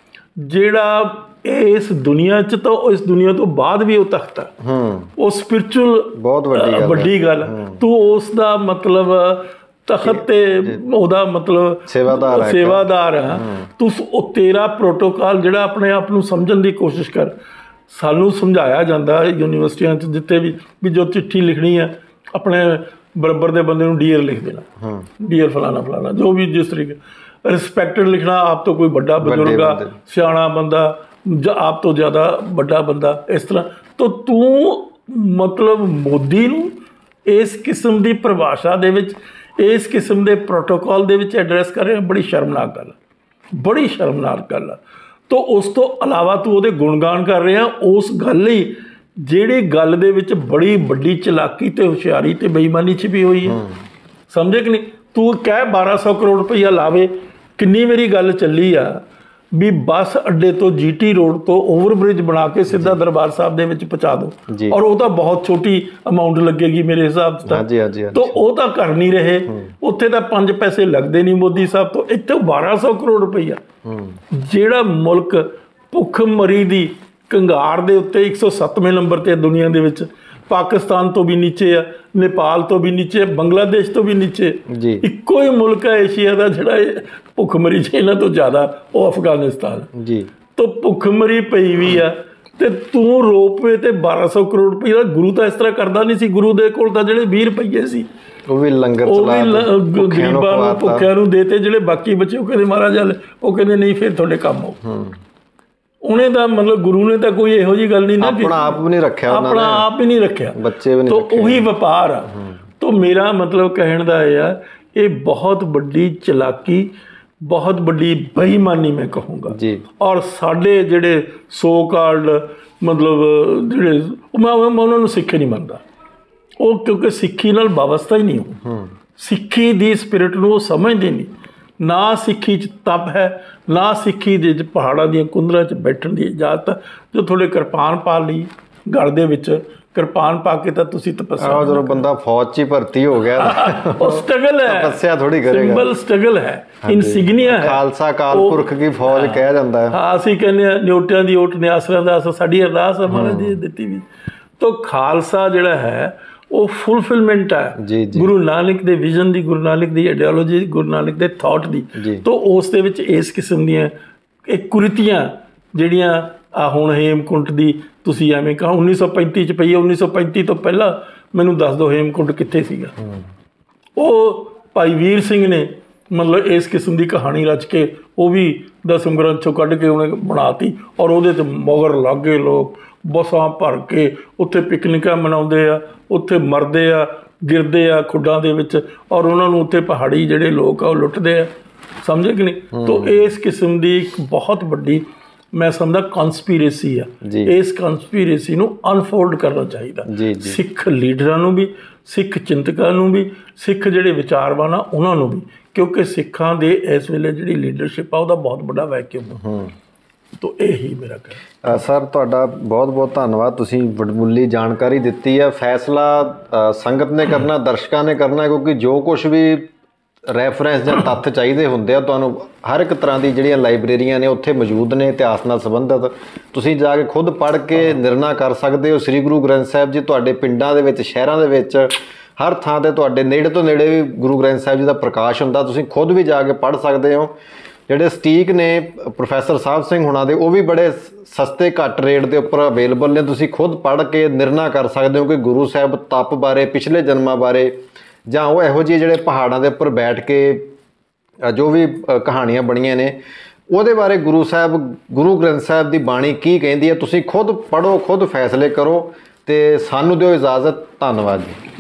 ਜਿਹੜਾ ਇਸ ਦੁਨੀਆ 'ਚ, ਤਾਂ ਇਸ ਦੁਨੀਆ ਤੋਂ ਬਾਅਦ ਵੀ ਉਹ ਤਖਤ ਆ, ਉਹ ਸਪਿਰਚੁਅਲ ਬਹੁਤ ਵੱਡੀ ਗੱਲ। ਤੂੰ ਉਸ ਦਾ ਮਤਲਬ ਤਖਤ ਤੇ ਉਹਦਾ ਮਤਲਬ ਸੇਵਾਦਾਰ ਸੇਵਾਦਾਰ ਆ ਤੂੰ। ਉਹ ਤੇਰਾ ਪ੍ਰੋਟੋਕਾਲ ਜਿਹੜਾ ਆਪਣੇ ਆਪ ਨੂੰ ਸਮਝਣ ਦੀ ਕੋਸ਼ਿਸ਼ ਕਰ। ਸਾਨੂੰ ਸਮਝਾਇਆ ਜਾਂਦਾ ਯੂਨੀਵਰਸਿਟੀਆਂ 'ਚ ਜਿੱਥੇ ਵੀ ਵੀ ਜੋ ਚਿੱਠੀ ਲਿਖਣੀ ਆ ਆਪਣੇ ਬਰਾਬਰ ਦੇ ਬੰਦੇ ਨੂੰ ਡੀਅਰ ਲਿਖ ਦੇਣਾ, ਡੀਅਰ ਫਲਾਣਾ ਫਲਾਣਾ, ਜੋ ਵੀ ਜਿਸ ਤਰੀਕੇ ਰਿਸਪੈਕਟਡ ਲਿਖਣਾ, ਆਪ ਤੋਂ ਕੋਈ ਵੱਡਾ ਬਜ਼ੁਰਗ ਆ, ਸਿਆਣਾ ਬੰਦਾ, ਆਪ ਤੋਂ ਜ਼ਿਆਦਾ ਵੱਡਾ ਬੰਦਾ, ਇਸ ਤਰ੍ਹਾਂ। ਤਾਂ ਤੂੰ ਮਤਲਬ ਮੋਦੀ ਨੂੰ ਇਸ ਕਿਸਮ ਦੀ ਪਰਿਭਾਸ਼ਾ ਦੇ ਵਿੱਚ, ਇਸ ਕਿਸਮ ਦੇ ਪ੍ਰੋਟੋਕਾਲ ਦੇ ਵਿੱਚ ਐਡਰੈਸ ਕਰ ਰਿਹਾ, ਬੜੀ ਸ਼ਰਮਨਾਕ ਗੱਲ, ਬੜੀ ਸ਼ਰਮਨਾਕ ਗੱਲ ਆ। ਤਾਂ ਉਸ ਤੋਂ ਇਲਾਵਾ ਤੂੰ ਉਹਦੇ ਗੁਣਗਾਨ ਕਰ ਰਿਹਾ ਉਸ ਗੱਲ ਲਈ ਜਿਹੜੀ ਗੱਲ ਦੇ ਵਿੱਚ ਬੜੀ ਵੱਡੀ ਚਲਾਕੀ ਤੇ ਹੁਸ਼ਿਆਰੀ ਤੇ ਬੇਈਮਾਨੀ ਛਿਪੀ ਹੋਈ ਹੈ, ਸਮਝੇ ਕਿ ਨਹੀਂ। ਤੂੰ ਕਹਿ ਬਾਰਾਂ ਸੌ ਕਰੋੜ ਰੁਪਈਆ ਲਾਵੇ, ਕਿੰਨੀ ਮੇਰੀ ਗੱਲ ਚੱਲੀ ਆ ਵੀ ਬੱਸ ਅੱਡੇ ਤੋਂ ਜੀ ਟੀ ਰੋਡ ਤੋਂ ਓਵਰ ਬ੍ਰਿਜ ਬਣਾ ਕੇ ਸਿੱਧਾ ਦਰਬਾਰ ਸਾਹਿਬ ਦੇ ਵਿੱਚ ਪਹੁੰਚਾ ਦਿਓ, ਔਰ ਉਹ ਤਾਂ ਬਹੁਤ ਛੋਟੀ ਅਮਾਊਂਟ ਲੱਗੇਗੀ ਮੇਰੇ ਹਿਸਾਬ ਤੋਂ। ਤਾਂ ਉਹ ਤਾਂ ਕਰ ਨਹੀਂ ਰਹੇ, ਉੱਥੇ ਤਾਂ ਪੰਜ ਪੈਸੇ ਲੱਗਦੇ ਨਹੀਂ ਮੋਦੀ ਸਾਹਿਬ ਤੋਂ, ਇੱਥੇ ਬਾਰਾਂ ਸੌ ਕਰੋੜ ਰੁਪਈਆ। ਜਿਹੜਾ ਮੁਲਕ ਭੁੱਖਮਰੀ ਦੀ ਕੰਗਾਰ ਦੇ ਉੱਤੇ ਇੱਕ ਸੌ ਸੱਤਵੇਂ ਨੰਬਰ 'ਤੇ ਦੁਨੀਆ ਦੇ ਵਿੱਚ, ਪਾਕਿਸਤਾਨ ਤੋਂ ਵੀ ਨੀਚੇ ਆ, ਨੇਪਾਲ ਤੋਂ ਵੀ ਨੀਚੇ, ਬੰਗਲਾਦੇਸ਼ ਤੋਂ ਵੀ ਨੀਚੇ, ਇੱਕੋ ਹੀ ਮੁਲਕ ਹੈ ਏਸ਼ੀਆ ਦਾ ਜਿਹੜਾ ਭੁੱਖਮਰੀ 'ਚ ਇਹਨਾਂ ਤੋਂ ਜ਼ਿਆਦਾ, ਉਹ ਅਫਗਾਨਿਸਤਾਨ ਜੀ। ਤਾਂ ਭੁੱਖਮਰੀ ਪਈ ਵੀ ਆ ਤੇ ਤੂੰ ਰੋਪਵੇ ਤੇ ਬਾਰਾਂ ਸੌ ਕਰੋੜ ਰੁਪਏ ਦਾ। ਗੁਰੂ ਤਾਂ ਇਸ ਤਰ੍ਹਾਂ ਕਰਦਾ ਨਹੀਂ ਸੀ, ਗੁਰੂ ਦੇ ਕੋਲ ਤਾਂ ਜਿਹੜੇ ਵੀਹ ਰੁਪਈਏ ਸੀ ਉਹ ਵੀ ਲੰਗਰ ਚਲਾ ਕੇ ਗਰੀਬਾਂ ਨੂੰ, ਭੁੱਖਿਆਂ ਨੂੰ ਦੇਤੇ। ਜਿਹੜੇ ਬਾਕੀ ਬੱਚੇ ਉਹ ਕਹਿੰਦੇ ਮਹਾਰਾਜ ਉਹ ਕਹਿੰਦੇ ਨਹੀਂ ਫਿਰ ਤੁਹਾਡੇ ਕੰਮ ਆਓ। ਉਹਨੇ ਤਾਂ ਮਤਲਬ ਗੁਰੂ ਨੇ ਤਾਂ ਕੋਈ ਇਹੋ ਜਿਹੀ ਗੱਲ ਨਹੀਂ ਨਾ, ਆਪਣਾ ਆਪ ਵੀ ਨਹੀਂ ਰੱਖਿਆ, ਆਪਣਾ ਆਪ ਹੀ ਨਹੀਂ ਰੱਖਿਆ, ਬੱਚੇ ਵੀ ਨਹੀਂ ਰੱਖੇ। ਉਹੀ ਵਪਾਰ ਆ। ਤਾਂ ਮੇਰਾ ਮਤਲਬ ਕਹਿਣ ਦਾ ਇਹ ਆ, ਇਹ ਬਹੁਤ ਵੱਡੀ ਚਲਾਕੀ, ਬਹੁਤ ਵੱਡੀ ਬੇਈਮਾਨੀ ਮੈਂ ਕਹੂੰਗਾ ਜੀ। ਔਰ ਸਾਡੇ ਜਿਹੜੇ ਸੋ ਕਾਲਡ ਮਤਲਬ ਜਿਹੜੇ ਮੈਂ ਉਹਨਾਂ ਨੂੰ ਸਿੱਖ ਨਹੀਂ ਮੰਨਦਾ, ਉਹ ਕਿਉਂਕਿ ਸਿੱਖੀ ਨਾਲ ਵਾਬਸਤਾ ਹੀ ਨਹੀਂ ਹੋ, ਸਿੱਖੀ ਦੀ ਸਪਿਰਿਟ ਨੂੰ ਉਹ ਸਮਝਦੇ ਨਹੀਂ। ਨਾ ਸਿੱਖੀ 'ਚ ਤਪ ਹੈ, ਨਾ ਸਿੱਖੀ ਦੇ ਪਹਾੜਾਂ ਦੀਆਂ ਕੁੰਦਰਾਂ 'ਚ ਬੈਠਣ ਦੀ ਇਜਾਜ਼ਤ। ਜੋ ਤੁਹਾਡੇ ਕਿਰਪਾਨ ਪਾ ਲਈ ਗਲ ਦੇ ਵਿੱਚ, ਕਿਰਪਾਨ ਪਾ ਕੇ ਤਾਂ ਤੁਸੀਂ ਤਪੱਸਿਆ, ਜਦੋਂ ਬੰਦਾ ਫੌਜ 'ਚ ਹੀ ਭਰਤੀ ਹੋ ਗਿਆ ਉਹ ਸਟਰਗਲ ਹੈ, ਤਪੱਸਿਆ ਥੋੜੀ ਕਰੇਗਾ, ਸਿੰਬਲ ਸਟਰਗਲ ਹੈ, ਇਨਸਿਗਨੀਆ ਹੈ। ਖਾਲਸਾ ਕਾਲ ਪੁਰਖ ਦੀ ਫੌਜ ਕਿਹਾ ਜਾਂਦਾ ਹੈ। ਹਾਂ, ਅਸੀਂ ਕਹਿੰਦੇ ਹਾਂ ਨਿਓਟਿਆਂ ਦੀ ਓਟ ਨਿਆਸਰਿਆਂ ਦਾ ਅਸ, ਸਾਡੀ ਅਰਦਾਸ ਮਹਾਰਾਜ ਜੀ ਦਿੱਤੀ ਵੀ। ਤਾਂ ਖਾਲਸਾ ਜਿਹੜਾ ਹੈ ਉਹ ਫੁਲਫਿਲਮੈਂਟ ਹੈ ਗੁਰੂ ਨਾਨਕ ਦੇ ਵਿਜ਼ਨ ਦੀ, ਗੁਰੂ ਨਾਨਕ ਦੀ ਆਈਡੀਓਲੋਜੀ, ਗੁਰੂ ਨਾਨਕ ਦੇ ਥਾਟ ਦੀ। ਤਾਂ ਉਸ ਦੇ ਵਿੱਚ ਇਸ ਕਿਸਮ ਦੀਆਂ ਇਹ ਕੁਰੀਤੀਆਂ ਜਿਹੜੀਆਂ ਆ ਹੁਣ ਹੇਮਕੁੰਟ ਦੀ ਤੁਸੀਂ ਐਵੇਂ ਕਹੋ ਉੱਨੀ ਸੌ ਪੈਂਤੀ 'ਚ ਪਈ ਹੈ, ਉੱਨੀ ਸੌ ਪੈਂਤੀ ਤੋਂ ਪਹਿਲਾਂ ਮੈਨੂੰ ਦੱਸ ਦਿਓ ਹੇਮਕੁੰਟ ਕਿੱਥੇ ਸੀਗਾ। ਉਹ ਭਾਈ ਵੀਰ ਸਿੰਘ ਨੇ ਮਤਲਬ ਇਸ ਕਿਸਮ ਦੀ ਕਹਾਣੀ ਰਚ ਕੇ ਉਹ ਵੀ ਦਸਮ ਗ੍ਰੰਥ 'ਚੋਂ ਕੱਢ ਕੇ ਉਹਨੇ ਬਣਾਤੀ, ਔਰ ਉਹਦੇ 'ਤੇ ਮਗਰ ਲੱਗੇ ਲੋਕ ਬੱਸਾਂ ਭਰ ਕੇ ਉੱਥੇ ਪਿਕਨਿਕਾਂ ਮਨਾਉਂਦੇ ਆ, ਉੱਥੇ ਮਰਦੇ ਆ, ਗਿਰਦੇ ਆ ਖੁੱਡਾਂ ਦੇ ਵਿੱਚ, ਔਰ ਉਹਨਾਂ ਨੂੰ ਉੱਥੇ ਪਹਾੜੀ ਜਿਹੜੇ ਲੋਕ ਆ ਉਹ ਲੁੱਟਦੇ ਆ, ਸਮਝੇ ਕਿ ਨਹੀਂ। ਤਾਂ ਇਸ ਕਿਸਮ ਦੀ ਇੱਕ ਬਹੁਤ ਵੱਡੀ ਮੈਂ ਸਮਝਦਾ ਕਨਸਪੀਰੇਸੀ ਆ। ਇਸ ਕਨਸਪੀਰੇਸੀ ਨੂੰ ਅਨਫੋਲਡ ਕਰਨਾ ਚਾਹੀਦਾ ਸਿੱਖ ਲੀਡਰਾਂ ਨੂੰ ਵੀ, ਸਿੱਖ ਚਿੰਤਕਾਂ ਨੂੰ ਵੀ, ਸਿੱਖ ਜਿਹੜੇ ਵਿਚਾਰਵਾਨ ਆ ਉਹਨਾਂ ਨੂੰ ਵੀ, ਕਿਉਂਕਿ ਸਿੱਖਾਂ ਦੇ ਇਸ ਵੇਲੇ ਜਿਹੜੀ ਲੀਡਰਸ਼ਿਪ ਆ ਉਹਦਾ ਬਹੁਤ ਵੱਡਾ ਵੈਕਿਊਮ ਆ। ਤਾਂ ਇਹੀ ਮੇਰਾ ਕਹਿਣਾ। ਸਰ ਤੁਹਾਡਾ ਬਹੁਤ ਬਹੁਤ ਧੰਨਵਾਦ, ਤੁਸੀਂ ਵਡਮੁੱਲੀ ਜਾਣਕਾਰੀ ਦਿੱਤੀ ਹੈ। ਫੈਸਲਾ ਸੰਗਤ ਨੇ ਕਰਨਾ, ਦਰਸ਼ਕਾਂ ਨੇ ਕਰਨਾ, ਕਿਉਂਕਿ ਜੋ ਕੁਛ ਵੀ ਰੈਫਰੈਂਸ ਜਾਂ ਤੱਥ ਚਾਹੀਦੇ ਹੁੰਦੇ ਆ ਤੁਹਾਨੂੰ ਹਰ ਇੱਕ ਤਰ੍ਹਾਂ ਦੀ ਜਿਹੜੀਆਂ ਲਾਇਬ੍ਰੇਰੀਆਂ ਨੇ ਉੱਥੇ ਮੌਜੂਦ ਨੇ ਇਤਿਹਾਸ ਨਾਲ ਸੰਬੰਧਿਤ, ਤੁਸੀਂ ਜਾ ਕੇ ਖੁਦ ਪੜ੍ਹ ਕੇ ਨਿਰਣਾ ਕਰ ਸਕਦੇ ਹੋ। ਸ੍ਰੀ ਗੁਰੂ ਗ੍ਰੰਥ ਸਾਹਿਬ ਜੀ ਤੁਹਾਡੇ ਪਿੰਡਾਂ ਦੇ ਵਿੱਚ, ਸ਼ਹਿਰਾਂ ਦੇ ਵਿੱਚ ਹਰ ਥਾਂ ਤੇ ਤੁਹਾਡੇ ਨੇੜੇ ਤੋਂ ਨੇੜੇ ਵੀ ਗੁਰੂ ਗ੍ਰੰਥ ਸਾਹਿਬ ਜੀ ਦਾ ਪ੍ਰਕਾਸ਼ ਹੁੰਦਾ, ਤੁਸੀਂ ਖੁਦ ਵੀ ਜਾ ਕੇ ਪੜ੍ਹ ਸਕਦੇ ਹੋ। ਜਿਹੜੇ ਸਟੀਕ ਨੇ ਪ੍ਰੋਫੈਸਰ ਸਾਹਿਬ ਸਿੰਘ ਹੁਣਾਂ ਦੇ, ਉਹ ਵੀ ਬੜੇ ਸਸਤੇ ਘੱਟ ਰੇਟ ਦੇ ਉੱਪਰ ਅਵੇਲੇਬਲ ਨੇ। ਤੁਸੀਂ ਖੁਦ ਪੜ੍ਹ ਕੇ ਨਿਰਣਾ ਕਰ ਸਕਦੇ ਹੋ ਕਿ ਗੁਰੂ ਸਾਹਿਬ ਤਪ ਬਾਰੇ, ਪਿਛਲੇ ਜਨਮਾਂ ਬਾਰੇ, ਜਾਂ ਉਹ ਇਹੋ ਜਿਹੇ ਜਿਹੜੇ ਪਹਾੜਾਂ ਦੇ ਉੱਪਰ ਬੈਠ ਕੇ ਜੋ ਵੀ ਕਹਾਣੀਆਂ ਬਣੀਆਂ ਨੇ ਉਹਦੇ ਬਾਰੇ ਗੁਰੂ ਸਾਹਿਬ ਗੁਰੂ ਗ੍ਰੰਥ ਸਾਹਿਬ ਦੀ ਬਾਣੀ ਕੀ ਕਹਿੰਦੀ ਹੈ। ਤੁਸੀਂ ਖੁਦ ਪੜ੍ਹੋ, ਖੁਦ ਫੈਸਲੇ ਕਰੋ, ਅਤੇ ਸਾਨੂੰ ਦਿਓ ਇਜਾਜ਼ਤ। ਧੰਨਵਾਦ ਜੀ।